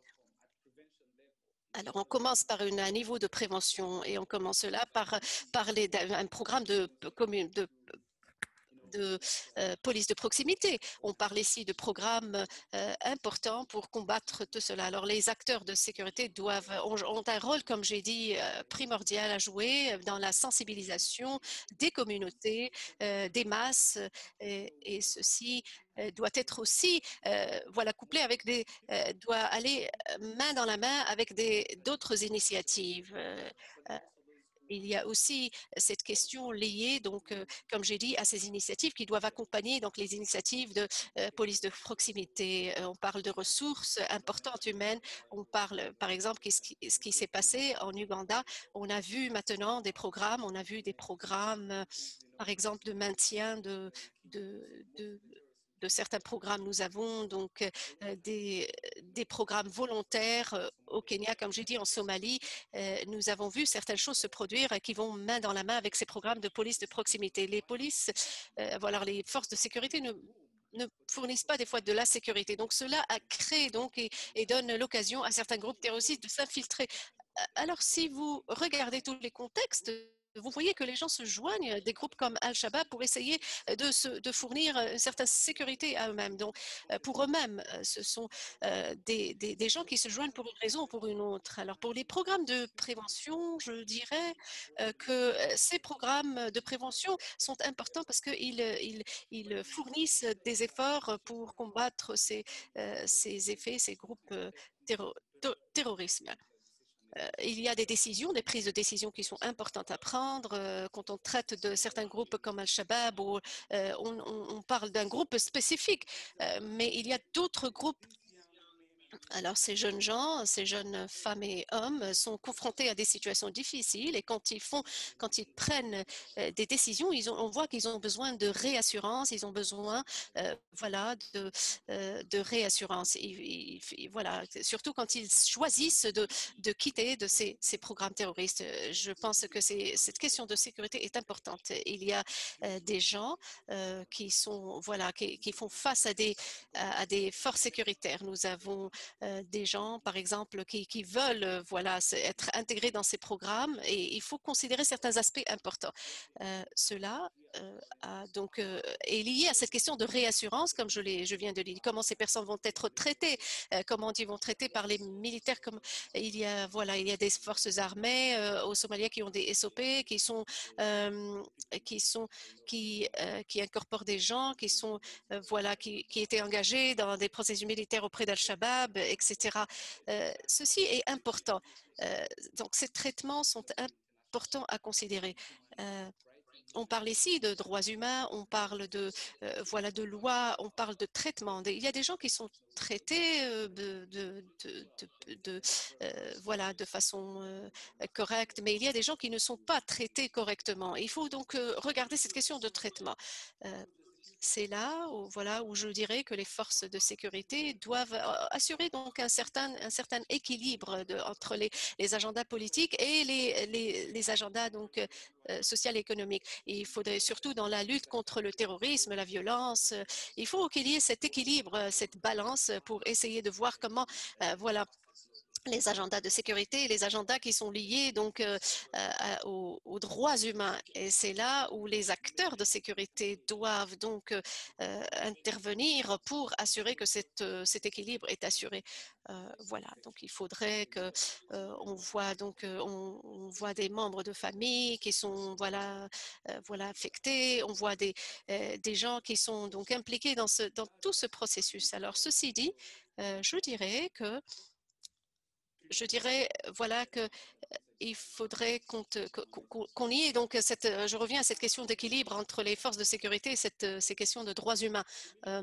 Alors, on commence par une, un niveau de prévention et on commence là par, par les, un programme de, de de euh, police de proximité. On parle ici de programmes euh, importants pour combattre tout cela. Alors, les acteurs de sécurité doivent, ont, ont un rôle, comme j'ai dit, euh, primordial à jouer dans la sensibilisation des communautés, euh, des masses, et, et ceci euh, doit être aussi, euh, voilà, couplé avec des, euh, doit aller main dans la main avec des d'autres initiatives. Euh, euh, il y a aussi cette question liée, donc, euh, comme j'ai dit, à ces initiatives qui doivent accompagner donc, les initiatives de euh, police de proximité. Euh, on parle de ressources importantes humaines. On parle, par exemple, ce qui, ce qui s'est passé en Ouganda. On a vu maintenant des programmes, on a vu des programmes, euh, par exemple, de maintien de, de, de de certains programmes. Nous avons donc euh, des, des programmes volontaires euh, au Kenya, comme j'ai dit, en Somalie. Euh, nous avons vu certaines choses se produire qui vont main dans la main avec ces programmes de police de proximité. Les polices, euh, voilà, les forces de sécurité ne ne fournissent pas des fois de la sécurité. Donc cela a créé donc et, et donne l'occasion à certains groupes terroristes de s'infiltrer. Alors si vous regardez tous les contextes, vous voyez que les gens se joignent des groupes comme Al-Shabaab pour essayer de, se, de fournir une certaine sécurité à eux-mêmes. Donc, pour eux-mêmes, ce sont des, des, des gens qui se joignent pour une raison ou pour une autre. Alors, pour les programmes de prévention, je dirais que ces programmes de prévention sont importants parce qu'ils ils, ils fournissent des efforts pour combattre ces, ces effets, ces groupes terro terrorisme. Il y a des décisions, des prises de décision qui sont importantes à prendre euh, quand on traite de certains groupes comme Al-Shabaab ou euh, on, on, parle d'un groupe spécifique, euh, mais il y a d'autres groupes Alors, ces jeunes gens, ces jeunes femmes et hommes sont confrontés à des situations difficiles et quand ils font, quand ils prennent euh, des décisions, ils ont, on voit qu'ils ont besoin de réassurance, ils ont besoin, euh, voilà, de, euh, de réassurance. Et, et, voilà, surtout quand ils choisissent de, de quitter de ces, ces programmes terroristes. Je pense que cette question de sécurité est importante. Il y a euh, des gens euh, qui sont, voilà, qui, qui font face à des, à, à des forces sécuritaires. Nous avons euh, des gens, par exemple, qui, qui veulent euh, voilà, être intégrés dans ces programmes et il faut considérer certains aspects importants. Euh, cela euh, a donc, euh, est lié à cette question de réassurance, comme je, je viens de le dire, comment ces personnes vont être traitées, euh, comment ils vont traiter par les militaires. Comme, il, y a, voilà, il y a des forces armées euh, au Somalia qui ont des S O P, qui sont, euh, qui, sont qui, euh, qui incorporent des gens qui sont euh, voilà, qui, qui étaient engagés dans des processus militaires auprès d'Al-Shabaab, et cetera. Euh, ceci est important. Euh, donc, ces traitements sont importants à considérer. Euh, on parle ici de droits humains, on parle de, euh, voilà, de lois, on parle de traitement. Il y a des gens qui sont traités euh, de, de, de, de, de euh, voilà, de façon euh, correcte, mais il y a des gens qui ne sont pas traités correctement. Il faut donc euh, regarder cette question de traitement. Euh, c'est là où, voilà, où je dirais que les forces de sécurité doivent assurer donc un certain, un certain équilibre de, entre les, les agendas politiques et les, les, les agendas donc, euh, social et économiques. Et il faudrait surtout dans la lutte contre le terrorisme, la violence, euh, il faut qu'il y ait cet équilibre, cette balance pour essayer de voir comment euh, voilà, les agendas de sécurité, les agendas qui sont liés donc euh, euh, aux, aux droits humains. Et c'est là où les acteurs de sécurité doivent donc euh, intervenir pour assurer que cette, euh, cet équilibre est assuré. Euh, voilà, donc il faudrait que euh, on voit donc euh, on, on voit des membres de famille qui sont voilà euh, voilà affectés, on voit des euh, des gens qui sont donc impliqués dans ce dans tout ce processus. Alors ceci dit, euh, je dirais que je dirais voilà que il faudrait qu'on qu'on qu'on y ait donc cette, je reviens à cette question d'équilibre entre les forces de sécurité et cette, ces questions de droits humains. Euh,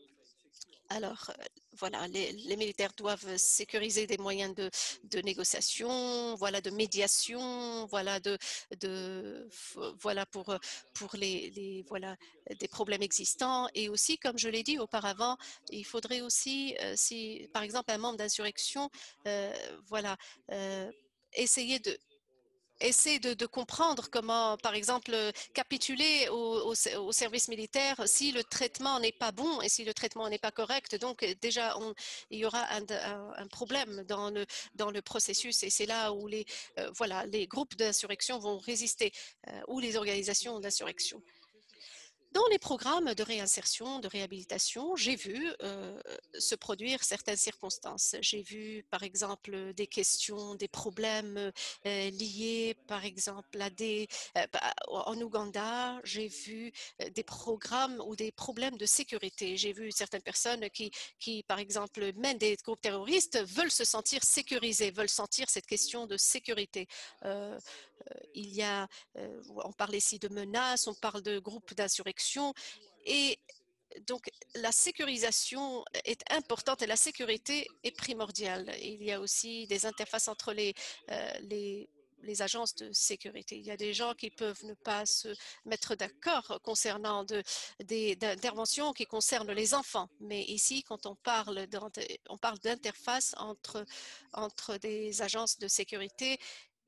alors, voilà, les, les militaires doivent sécuriser des moyens de, de négociation, voilà, de médiation, voilà, de, de voilà pour pour les, les voilà des problèmes existants. Et aussi, comme je l'ai dit auparavant, il faudrait aussi, euh, si par exemple un membre d'insurrection, euh, voilà, euh, essayer de essayer de, de comprendre comment, par exemple, capituler au, au, au service militaire si le traitement n'est pas bon et si le traitement n'est pas correct. Donc, déjà, on, il y aura un, un, un problème dans le, dans le processus et c'est là où les, euh, voilà, les groupes d'insurrection vont résister euh, ou les organisations d'insurrection. Dans les programmes de réinsertion, de réhabilitation, j'ai vu euh, se produire certaines circonstances. J'ai vu, par exemple, des questions, des problèmes euh, liés, par exemple, à des... Euh, en Ouganda, j'ai vu euh, des programmes ou des problèmes de sécurité. J'ai vu certaines personnes qui, qui, par exemple, mènent des groupes terroristes, veulent se sentir sécurisées, veulent sentir cette question de sécurité. Euh, il y a, euh, on parle ici de menaces, on parle de groupes d'insurrection et donc la sécurisation est importante et la sécurité est primordiale. Il y a aussi des interfaces entre les, euh, les les agences de sécurité. Il y a des gens qui peuvent ne pas se mettre d'accord concernant de, des interventions qui concernent les enfants. Mais ici, quand on parle on parle d'interface entre, entre des agences de sécurité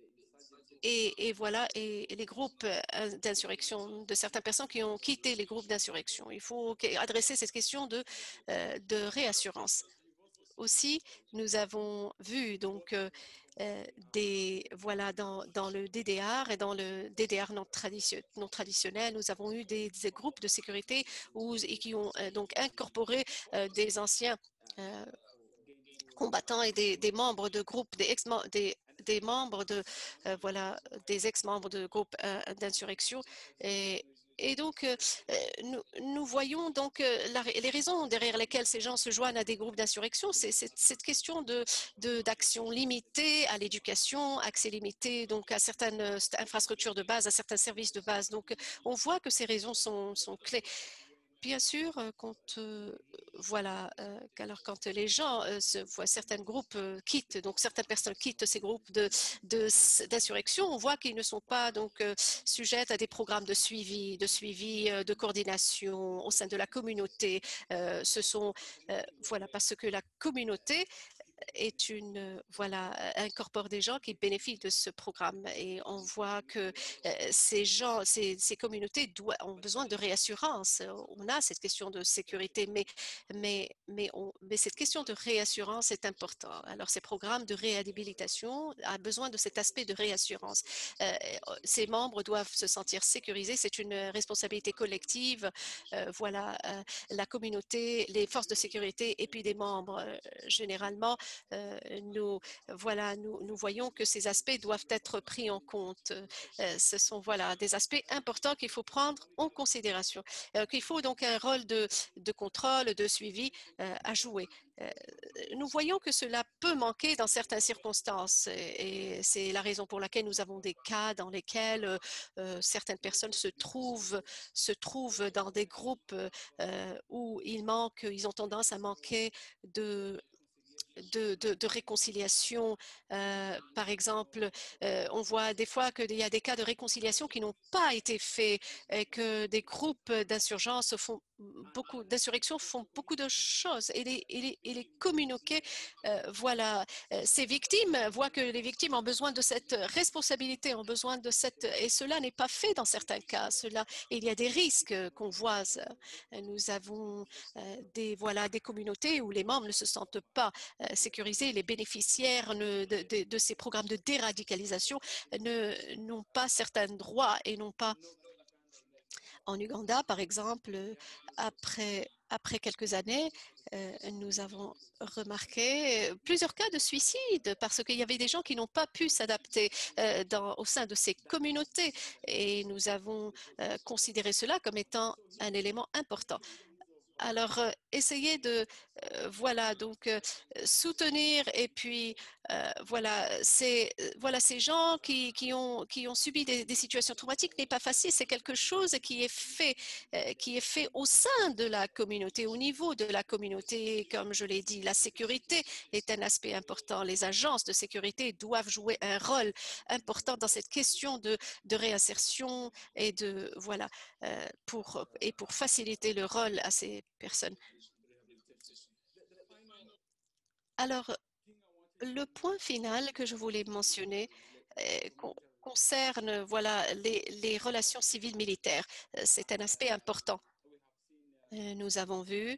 et, et voilà, et, et les groupes d'insurrection, de certaines personnes qui ont quitté les groupes d'insurrection. Il faut adresser cette question de, euh, de réassurance. Aussi, nous avons vu donc euh, des voilà dans, dans le D D R et dans le D D R non, tradition, non traditionnel, nous avons eu des, des groupes de sécurité où, et qui ont euh, donc incorporé euh, des anciens euh, combattants et des, des membres de groupes, des ex des des membres de euh, voilà des ex-membres de groupes euh, d'insurrection et et donc, euh, nous, nous voyons donc euh, la, les raisons derrière lesquelles ces gens se joignent à des groupes d'insurrection. C'est cette question de d'action limitée à l'éducation, accès limité donc à certaines infrastructures de base, à certains services de base. Donc, on voit que ces raisons sont, sont clés. bien sûr, quand, euh, voilà, euh, alors quand les gens euh, se voient, certains groupes euh, quittent, donc certaines personnes quittent ces groupes de, de, d'insurrection, on voit qu'ils ne sont pas donc euh, sujettes à des programmes de suivi, de suivi, euh, de coordination au sein de la communauté. Euh, ce sont, euh, voilà, parce que la communauté est une, voilà, incorpore des gens qui bénéficient de ce programme. Et on voit que euh, ces gens, ces, ces communautés doivent, ont besoin de réassurance. On a cette question de sécurité, mais, mais, mais, on, mais cette question de réassurance est importante. Alors, ces programmes de réhabilitation ont besoin de cet aspect de réassurance. Euh, ces membres doivent se sentir sécurisés. C'est une responsabilité collective. Euh, voilà, euh, la communauté, les forces de sécurité et puis des membres euh, généralement. Euh, nous, voilà, nous, nous voyons que ces aspects doivent être pris en compte. Euh, ce sont voilà, des aspects importants qu'il faut prendre en considération, euh, qu'il faut donc un rôle de, de contrôle, de suivi euh, à jouer. Euh, nous voyons que cela peut manquer dans certaines circonstances et, et c'est la raison pour laquelle nous avons des cas dans lesquels euh, certaines personnes se trouvent, se trouvent dans des groupes euh, où ils manquent, ils ont tendance à manquer de De, de, de réconciliation. Euh, par exemple, euh, on voit des fois qu'il y a des cas de réconciliation qui n'ont pas été faits et que des groupes d'insurgence font beaucoup, d'insurrections font beaucoup de choses et les, et les, et les communautés, euh, voilà, euh, ces victimes voient que les victimes ont besoin de cette responsabilité, ont besoin de cette, et cela n'est pas fait dans certains cas. Cela, il y a des risques qu'on voit. Nous avons euh, des, voilà, des communautés où les membres ne se sentent pas euh, sécurisés. Les bénéficiaires ne, de, de, de ces programmes de déradicalisation n'ont pas certains droits et n'ont pas. En Ouganda, par exemple, après, après quelques années, euh, nous avons remarqué plusieurs cas de suicide parce qu'il y avait des gens qui n'ont pas pu s'adapter euh, au sein de ces communautés et nous avons euh, considéré cela comme étant un élément important. Alors, euh, essayez de, euh, voilà, donc euh, soutenir et puis, euh, voilà, c'est, euh, voilà, ces gens qui, qui, ont, qui ont subi des, des situations traumatiques n'est pas facile. C'est quelque chose qui est fait, euh, qui est fait au sein de la communauté, au niveau de la communauté. Comme je l'ai dit, la sécurité est un aspect important. Les agences de sécurité doivent jouer un rôle important dans cette question de, de réinsertion et de, voilà, euh, pour, et pour faciliter le rôle à ces personnes. Alors, le point final que je voulais mentionner euh, concerne voilà, les, les relations civiles militaires. C'est un aspect important. Euh, nous avons vu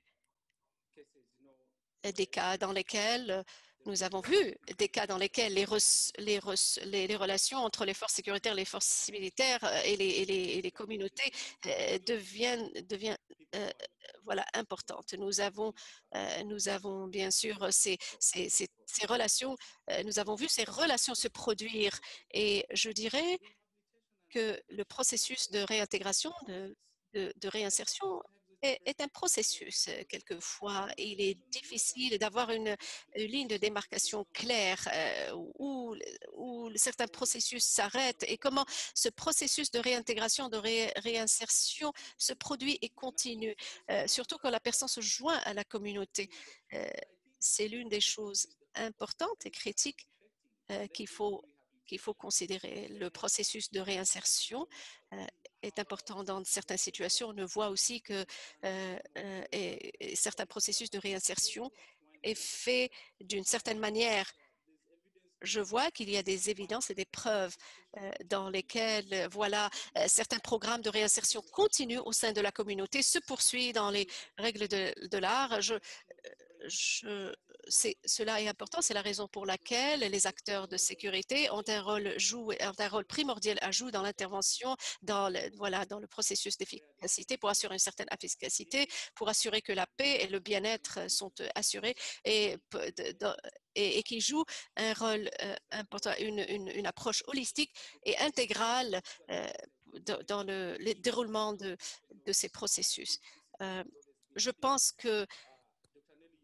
des cas dans lesquels nous avons vu des cas dans lesquels les, les, les, les relations entre les forces sécuritaires, les forces militaires et les, et les, et les communautés euh, deviennent, deviennent euh, voilà, importantes. Nous avons, euh, nous avons bien sûr ces, ces, ces, ces relations, euh, nous avons vu ces relations se produire et je dirais que le processus de réintégration, de, de, de réinsertion est, est un processus. Quelquefois, il est difficile d'avoir une, une ligne de démarcation claire euh, où, où certains processus s'arrêtent et comment ce processus de réintégration, de ré, réinsertion se produit et continue, euh, surtout quand la personne se joint à la communauté. Euh, c'est l'une des choses importantes et critiques euh, qu'il faut qu'il faut considérer. Le processus de réinsertion euh, est important dans certaines situations. On voit aussi que euh, euh, et, et certains processus de réinsertion est fait d'une certaine manière. Je vois qu'il y a des évidences et des preuves euh, dans lesquelles, euh, voilà, euh, certains programmes de réinsertion continuent au sein de la communauté, se poursuivent dans les règles de, de l'art. Je, je, cela est important, c'est la raison pour laquelle les acteurs de sécurité ont un rôle, joué, ont un rôle primordial à jouer dans l'intervention, dans le, voilà, dans le processus d'efficacité pour assurer une certaine efficacité, pour assurer que la paix et le bien-être sont assurés et, et, et qui jouent un rôle euh, important, une, une, une approche holistique et intégrale euh, dans le, le déroulement de, de ces processus. Euh, je pense que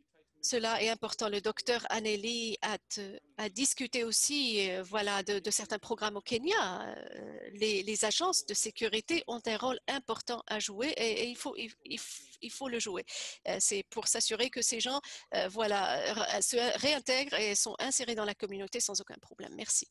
cela est important. Le docteur Anneli a, te- a discuté aussi euh, voilà, de, de certains programmes au Kenya. Euh, les, les agences de sécurité ont un rôle important à jouer et, et il, faut, il, il f- il faut le jouer. Euh, C'est pour s'assurer que ces gens euh, voilà, re- se réintègrent et sont insérés dans la communauté sans aucun problème. Merci.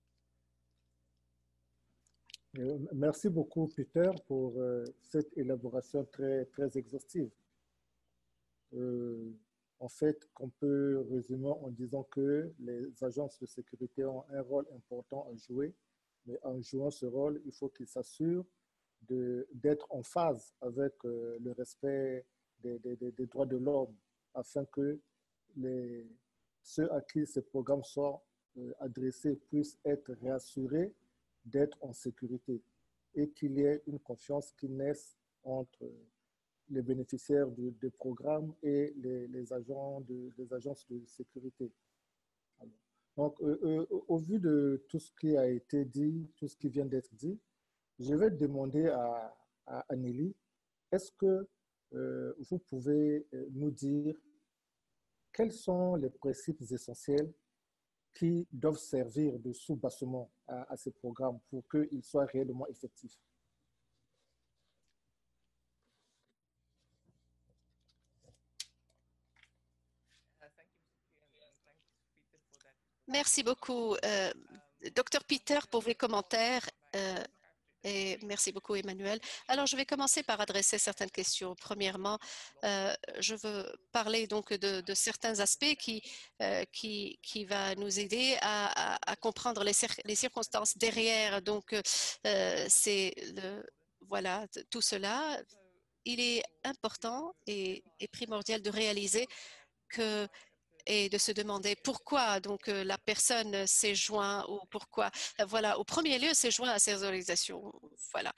Euh, Merci beaucoup, Peter, pour euh, cette élaboration très, très exhaustive. Euh, en fait, qu'on peut résumer en disant que les agences de sécurité ont un rôle important à jouer, mais en jouant ce rôle, il faut qu'ils s'assurent de- d'être en phase avec euh, le respect des, des- des- des droits de l'homme, afin que les, ceux à qui ces programmes sont euh, adressés puissent être rassurés d'être en sécurité et qu'il y ait une confiance qui naisse entre les bénéficiaires du, des programmes et les, les agents de, des agences de sécurité. Alors, donc, euh, euh, au vu de tout ce qui a été dit, tout ce qui vient d'être dit, je vais demander à, à Anneli, est-ce que euh, vous pouvez euh, nous dire quels sont les principes essentiels qui doivent servir de sous-bassement à, à ces programmes pour qu'ils soient réellement effectifs? Merci beaucoup, euh, docteur Peter, pour vos commentaires. euh, Et merci beaucoup, Emmanuel. Alors, je vais commencer par adresser certaines questions. Premièrement, euh, je veux parler donc de, de certains aspects qui, euh, qui, qui va nous aider à, à, à comprendre les, cir- les circonstances derrière. Donc, euh, c'est le, voilà, t- tout cela. Il est important et, et primordial de réaliser que et de se demander pourquoi donc euh, la personne s'est joint ou pourquoi euh, voilà au premier lieu s'est joint à ces organisations. Voilà.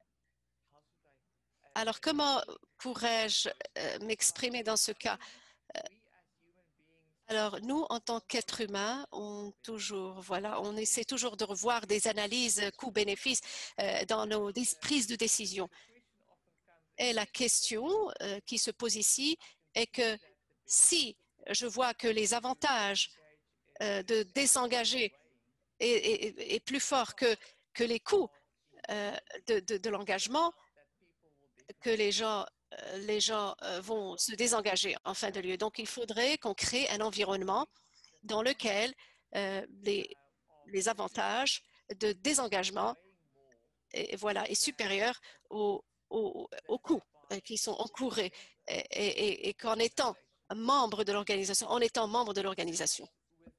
Alors comment pourrais-je euh, m'exprimer dans ce cas? Euh, Alors nous en tant qu'êtres humains, on toujours voilà, on essaie toujours de revoir des analyses coûts-bénéfices euh, dans nos dé- prises de décision. Et la question euh, qui se pose ici est que si je vois que les avantages euh, de désengager est, est- est plus fort que, que les coûts euh, de, de- de l'engagement, que les gens, euh, les gens euh, vont se désengager en fin de lieu. Donc, il faudrait qu'on crée un environnement dans lequel euh, les, les avantages de désengagement et, voilà, est supérieur aux, aux, aux coûts euh, qui sont encourus et, et- et qu'en étant membre de l'organisation, en étant membre de l'organisation.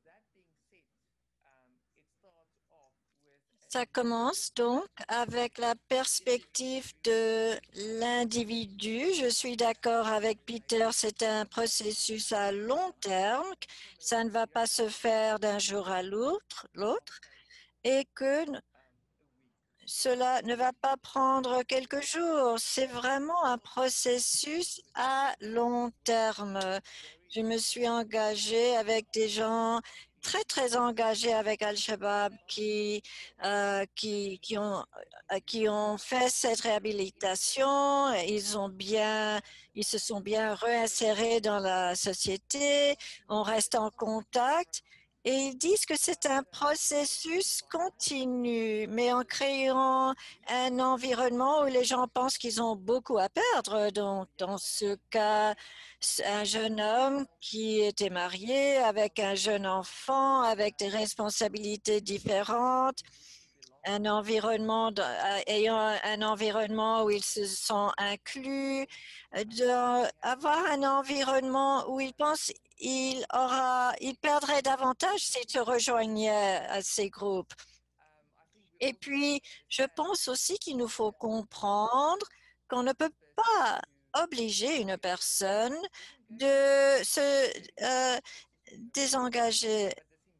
Ça commence donc avec la perspective de l'individu. Je suis d'accord avec Peter, c'est un processus à long terme. Ça ne va pas se faire d'un jour à l'autre, l'autre, et que cela ne va pas prendre quelques jours. C'est vraiment un processus à long terme. Je me suis engagée avec des gens très, très engagés avec Al-Shabaab qui, euh, qui, qui, ont, euh, qui ont fait cette réhabilitation. Ils ont bien, ils se sont bien réinsérés dans la société. On reste en contact. Et ils disent que c'est un processus continu, mais en créant un environnement où les gens pensent qu'ils ont beaucoup à perdre. Donc, dans ce cas, un jeune homme qui était marié avec un jeune enfant, avec des responsabilités différentes, un environnement, ayant un environnement où ils se sont inclus, d'avoir un environnement où ils pensent il aura, il perdrait davantage s'il se rejoignait à ces groupes. Et puis, je pense aussi qu'il nous faut comprendre qu'on ne peut pas obliger une personne de se euh, désengager.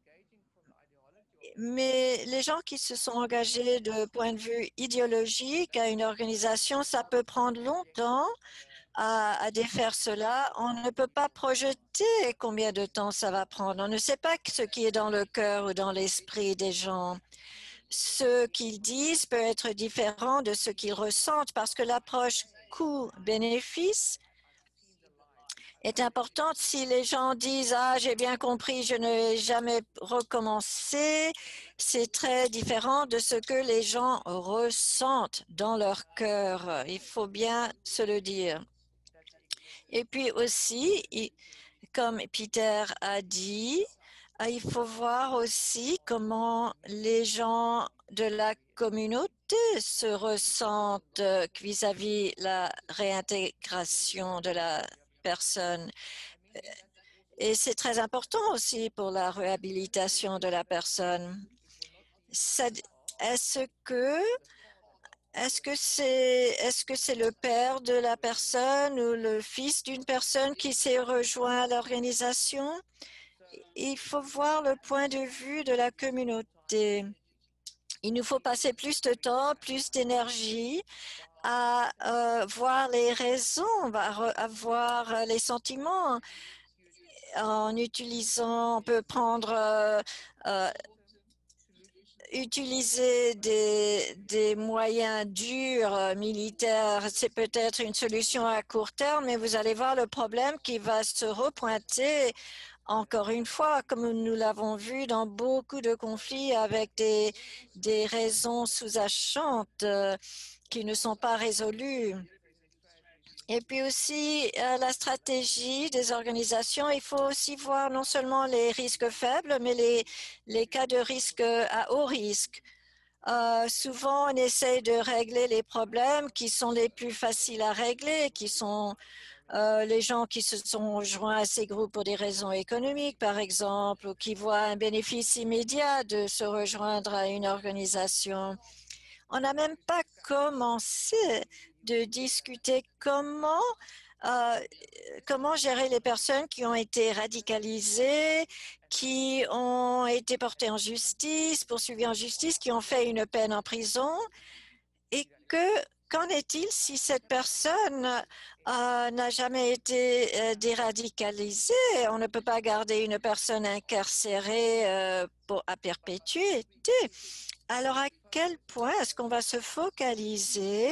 Mais les gens qui se sont engagés de point de vue idéologique à une organisation, ça peut prendre longtemps à, à défaire cela. On ne peut pas projeter combien de temps ça va prendre. On ne sait pas ce qui est dans le cœur ou dans l'esprit des gens. Ce qu'ils disent peut être différent de ce qu'ils ressentent parce que l'approche coût-bénéfice est importante. Si les gens disent « Ah, j'ai bien compris, je ne vais jamais recommencer », c'est très différent de ce que les gens ressentent dans leur cœur. Il faut bien se le dire. Et puis aussi, comme Peter a dit, il faut voir aussi comment les gens de la communauté se ressentent vis-à-vis de la réintégration de la personne. Et c'est très important aussi pour la réhabilitation de la personne. Est-ce que est-ce que c'est est-ce que c'est le père de la personne ou le fils d'une personne qui s'est rejoint à l'organisation? Il faut voir le point de vue de la communauté. Il nous faut passer plus de temps, plus d'énergie à euh, voir les raisons, à, à voir les sentiments en utilisant, on peut prendre, euh, euh, utiliser des, des moyens durs euh, militaires. C'est peut-être une solution à court terme, mais vous allez voir le problème qui va se repointer encore une fois, comme nous l'avons vu dans beaucoup de conflits avec des, des raisons sous-jacentes euh, qui ne sont pas résolues. Et puis aussi, euh, la stratégie des organisations, il faut aussi voir non seulement les risques faibles, mais les, les cas de risque à haut risque. Euh, souvent, on essaye de régler les problèmes qui sont les plus faciles à régler, qui sont euh, les gens qui se sont rejoints à ces groupes pour des raisons économiques, par exemple, ou qui voient un bénéfice immédiat de se rejoindre à une organisation. On n'a même pas commencé de discuter comment, euh, comment gérer les personnes qui ont été radicalisées, qui ont été portées en justice, poursuivies en justice, qui ont fait une peine en prison. Et que, qu'en est-il si cette personne euh, n'a jamais été euh, déradicalisée? On ne peut pas garder une personne incarcérée euh, pour, à perpétuité. Alors, à quel point est-ce qu'on va se focaliser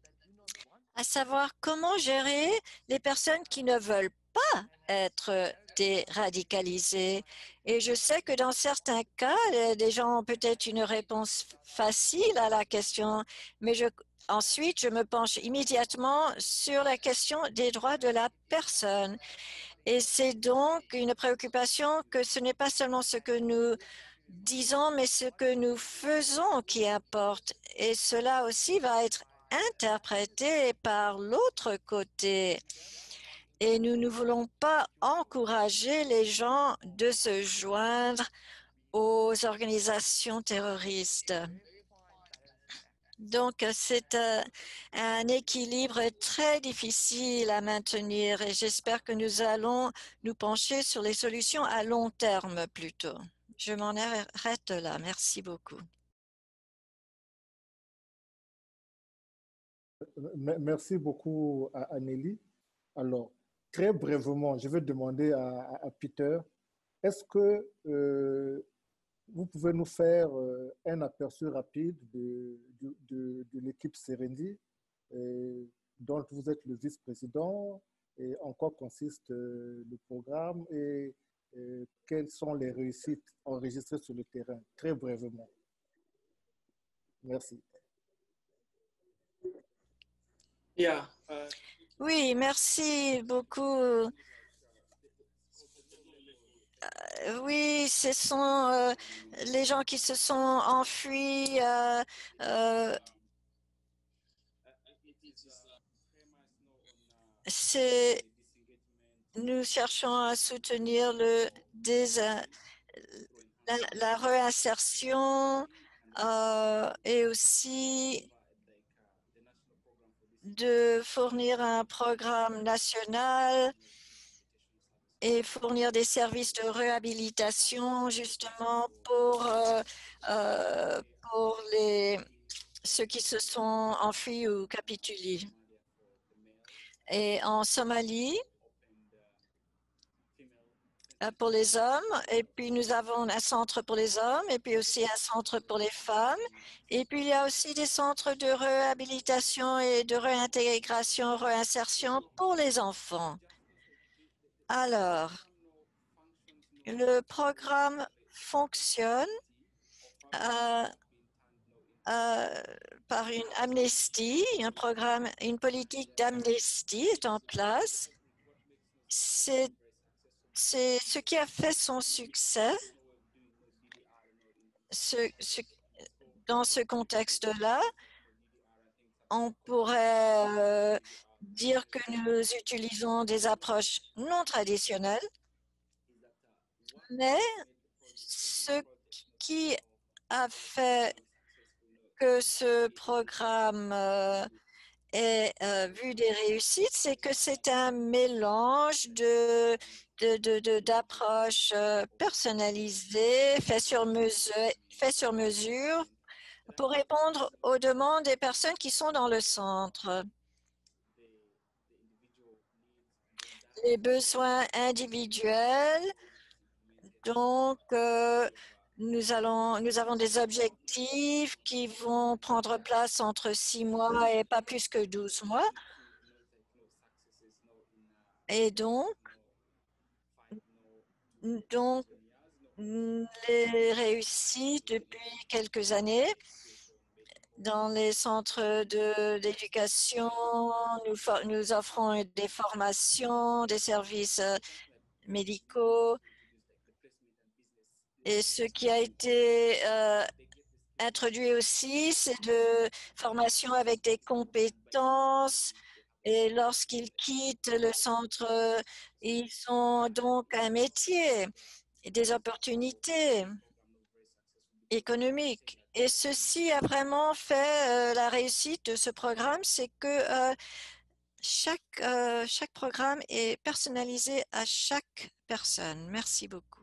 à savoir comment gérer les personnes qui ne veulent pas être déradicalisées? Et je sais que dans certains cas, les gens ont peut-être une réponse facile à la question, mais je, ensuite, je me penche immédiatement sur la question des droits de la personne. Et c'est donc une préoccupation que ce n'est pas seulement ce que nous disons, mais ce que nous faisons qui importe. Et cela aussi va être interprété par l'autre côté. Et nous ne voulons pas encourager les gens de se joindre aux organisations terroristes. Donc, c'est un, un équilibre très difficile à maintenir et j'espère que nous allons nous pencher sur les solutions à long terme plutôt. Je m'en arrête là. Merci beaucoup. Merci beaucoup à Anneli. Alors, très brièvement, je vais demander à, à Peter, est-ce que euh, vous pouvez nous faire euh, un aperçu rapide de, de, de, de l'équipe Serendi, euh, dont vous êtes le vice-président, et en quoi consiste euh, le programme et, et quelles sont les réussites enregistrées sur le terrain, très brièvement. Merci. Yeah, uh, Oui, merci beaucoup. Euh, oui, ce sont euh, les gens qui se sont enfuis. Euh, euh, c'est, nous cherchons à soutenir le dés, la, la réinsertion euh, et aussi de fournir un programme national et fournir des services de réhabilitation justement pour, euh, euh, pour les, ceux qui se sont enfuis ou capitulés. Et en Somalie, pour les hommes, et puis nous avons un centre pour les hommes, et puis aussi un centre pour les femmes, et puis il y a aussi des centres de réhabilitation et de réintégration, réinsertion pour les enfants. Alors, le programme fonctionne euh, euh, par une amnistie, un programme, une politique d'amnistie est en place. C'est c'est ce qui a fait son succès. Ce, ce, dans ce contexte-là, on pourrait euh, dire que nous utilisons des approches non traditionnelles, mais ce qui a fait que ce programme euh, ait euh, vu des réussites, c'est que c'est un mélange de de, de, de, d'approches euh, personnalisées, fait sur mesure, fait sur mesure pour répondre aux demandes des personnes qui sont dans le centre. Les besoins individuels, donc euh, nous, allons, nous avons des objectifs qui vont prendre place entre six mois et pas plus que douze mois. Et donc, donc les réussites depuis quelques années dans les centres d'éducation, nous, nous offrons des formations, des services médicaux. Et ce qui a été euh, introduit aussi, c'est de formation avec des compétences. Et lorsqu'ils quittent le centre, ils ont donc un métier et des opportunités économiques. Et ceci a vraiment fait euh, la réussite de ce programme, c'est que euh, chaque, euh, chaque programme est personnalisé à chaque personne. Merci beaucoup.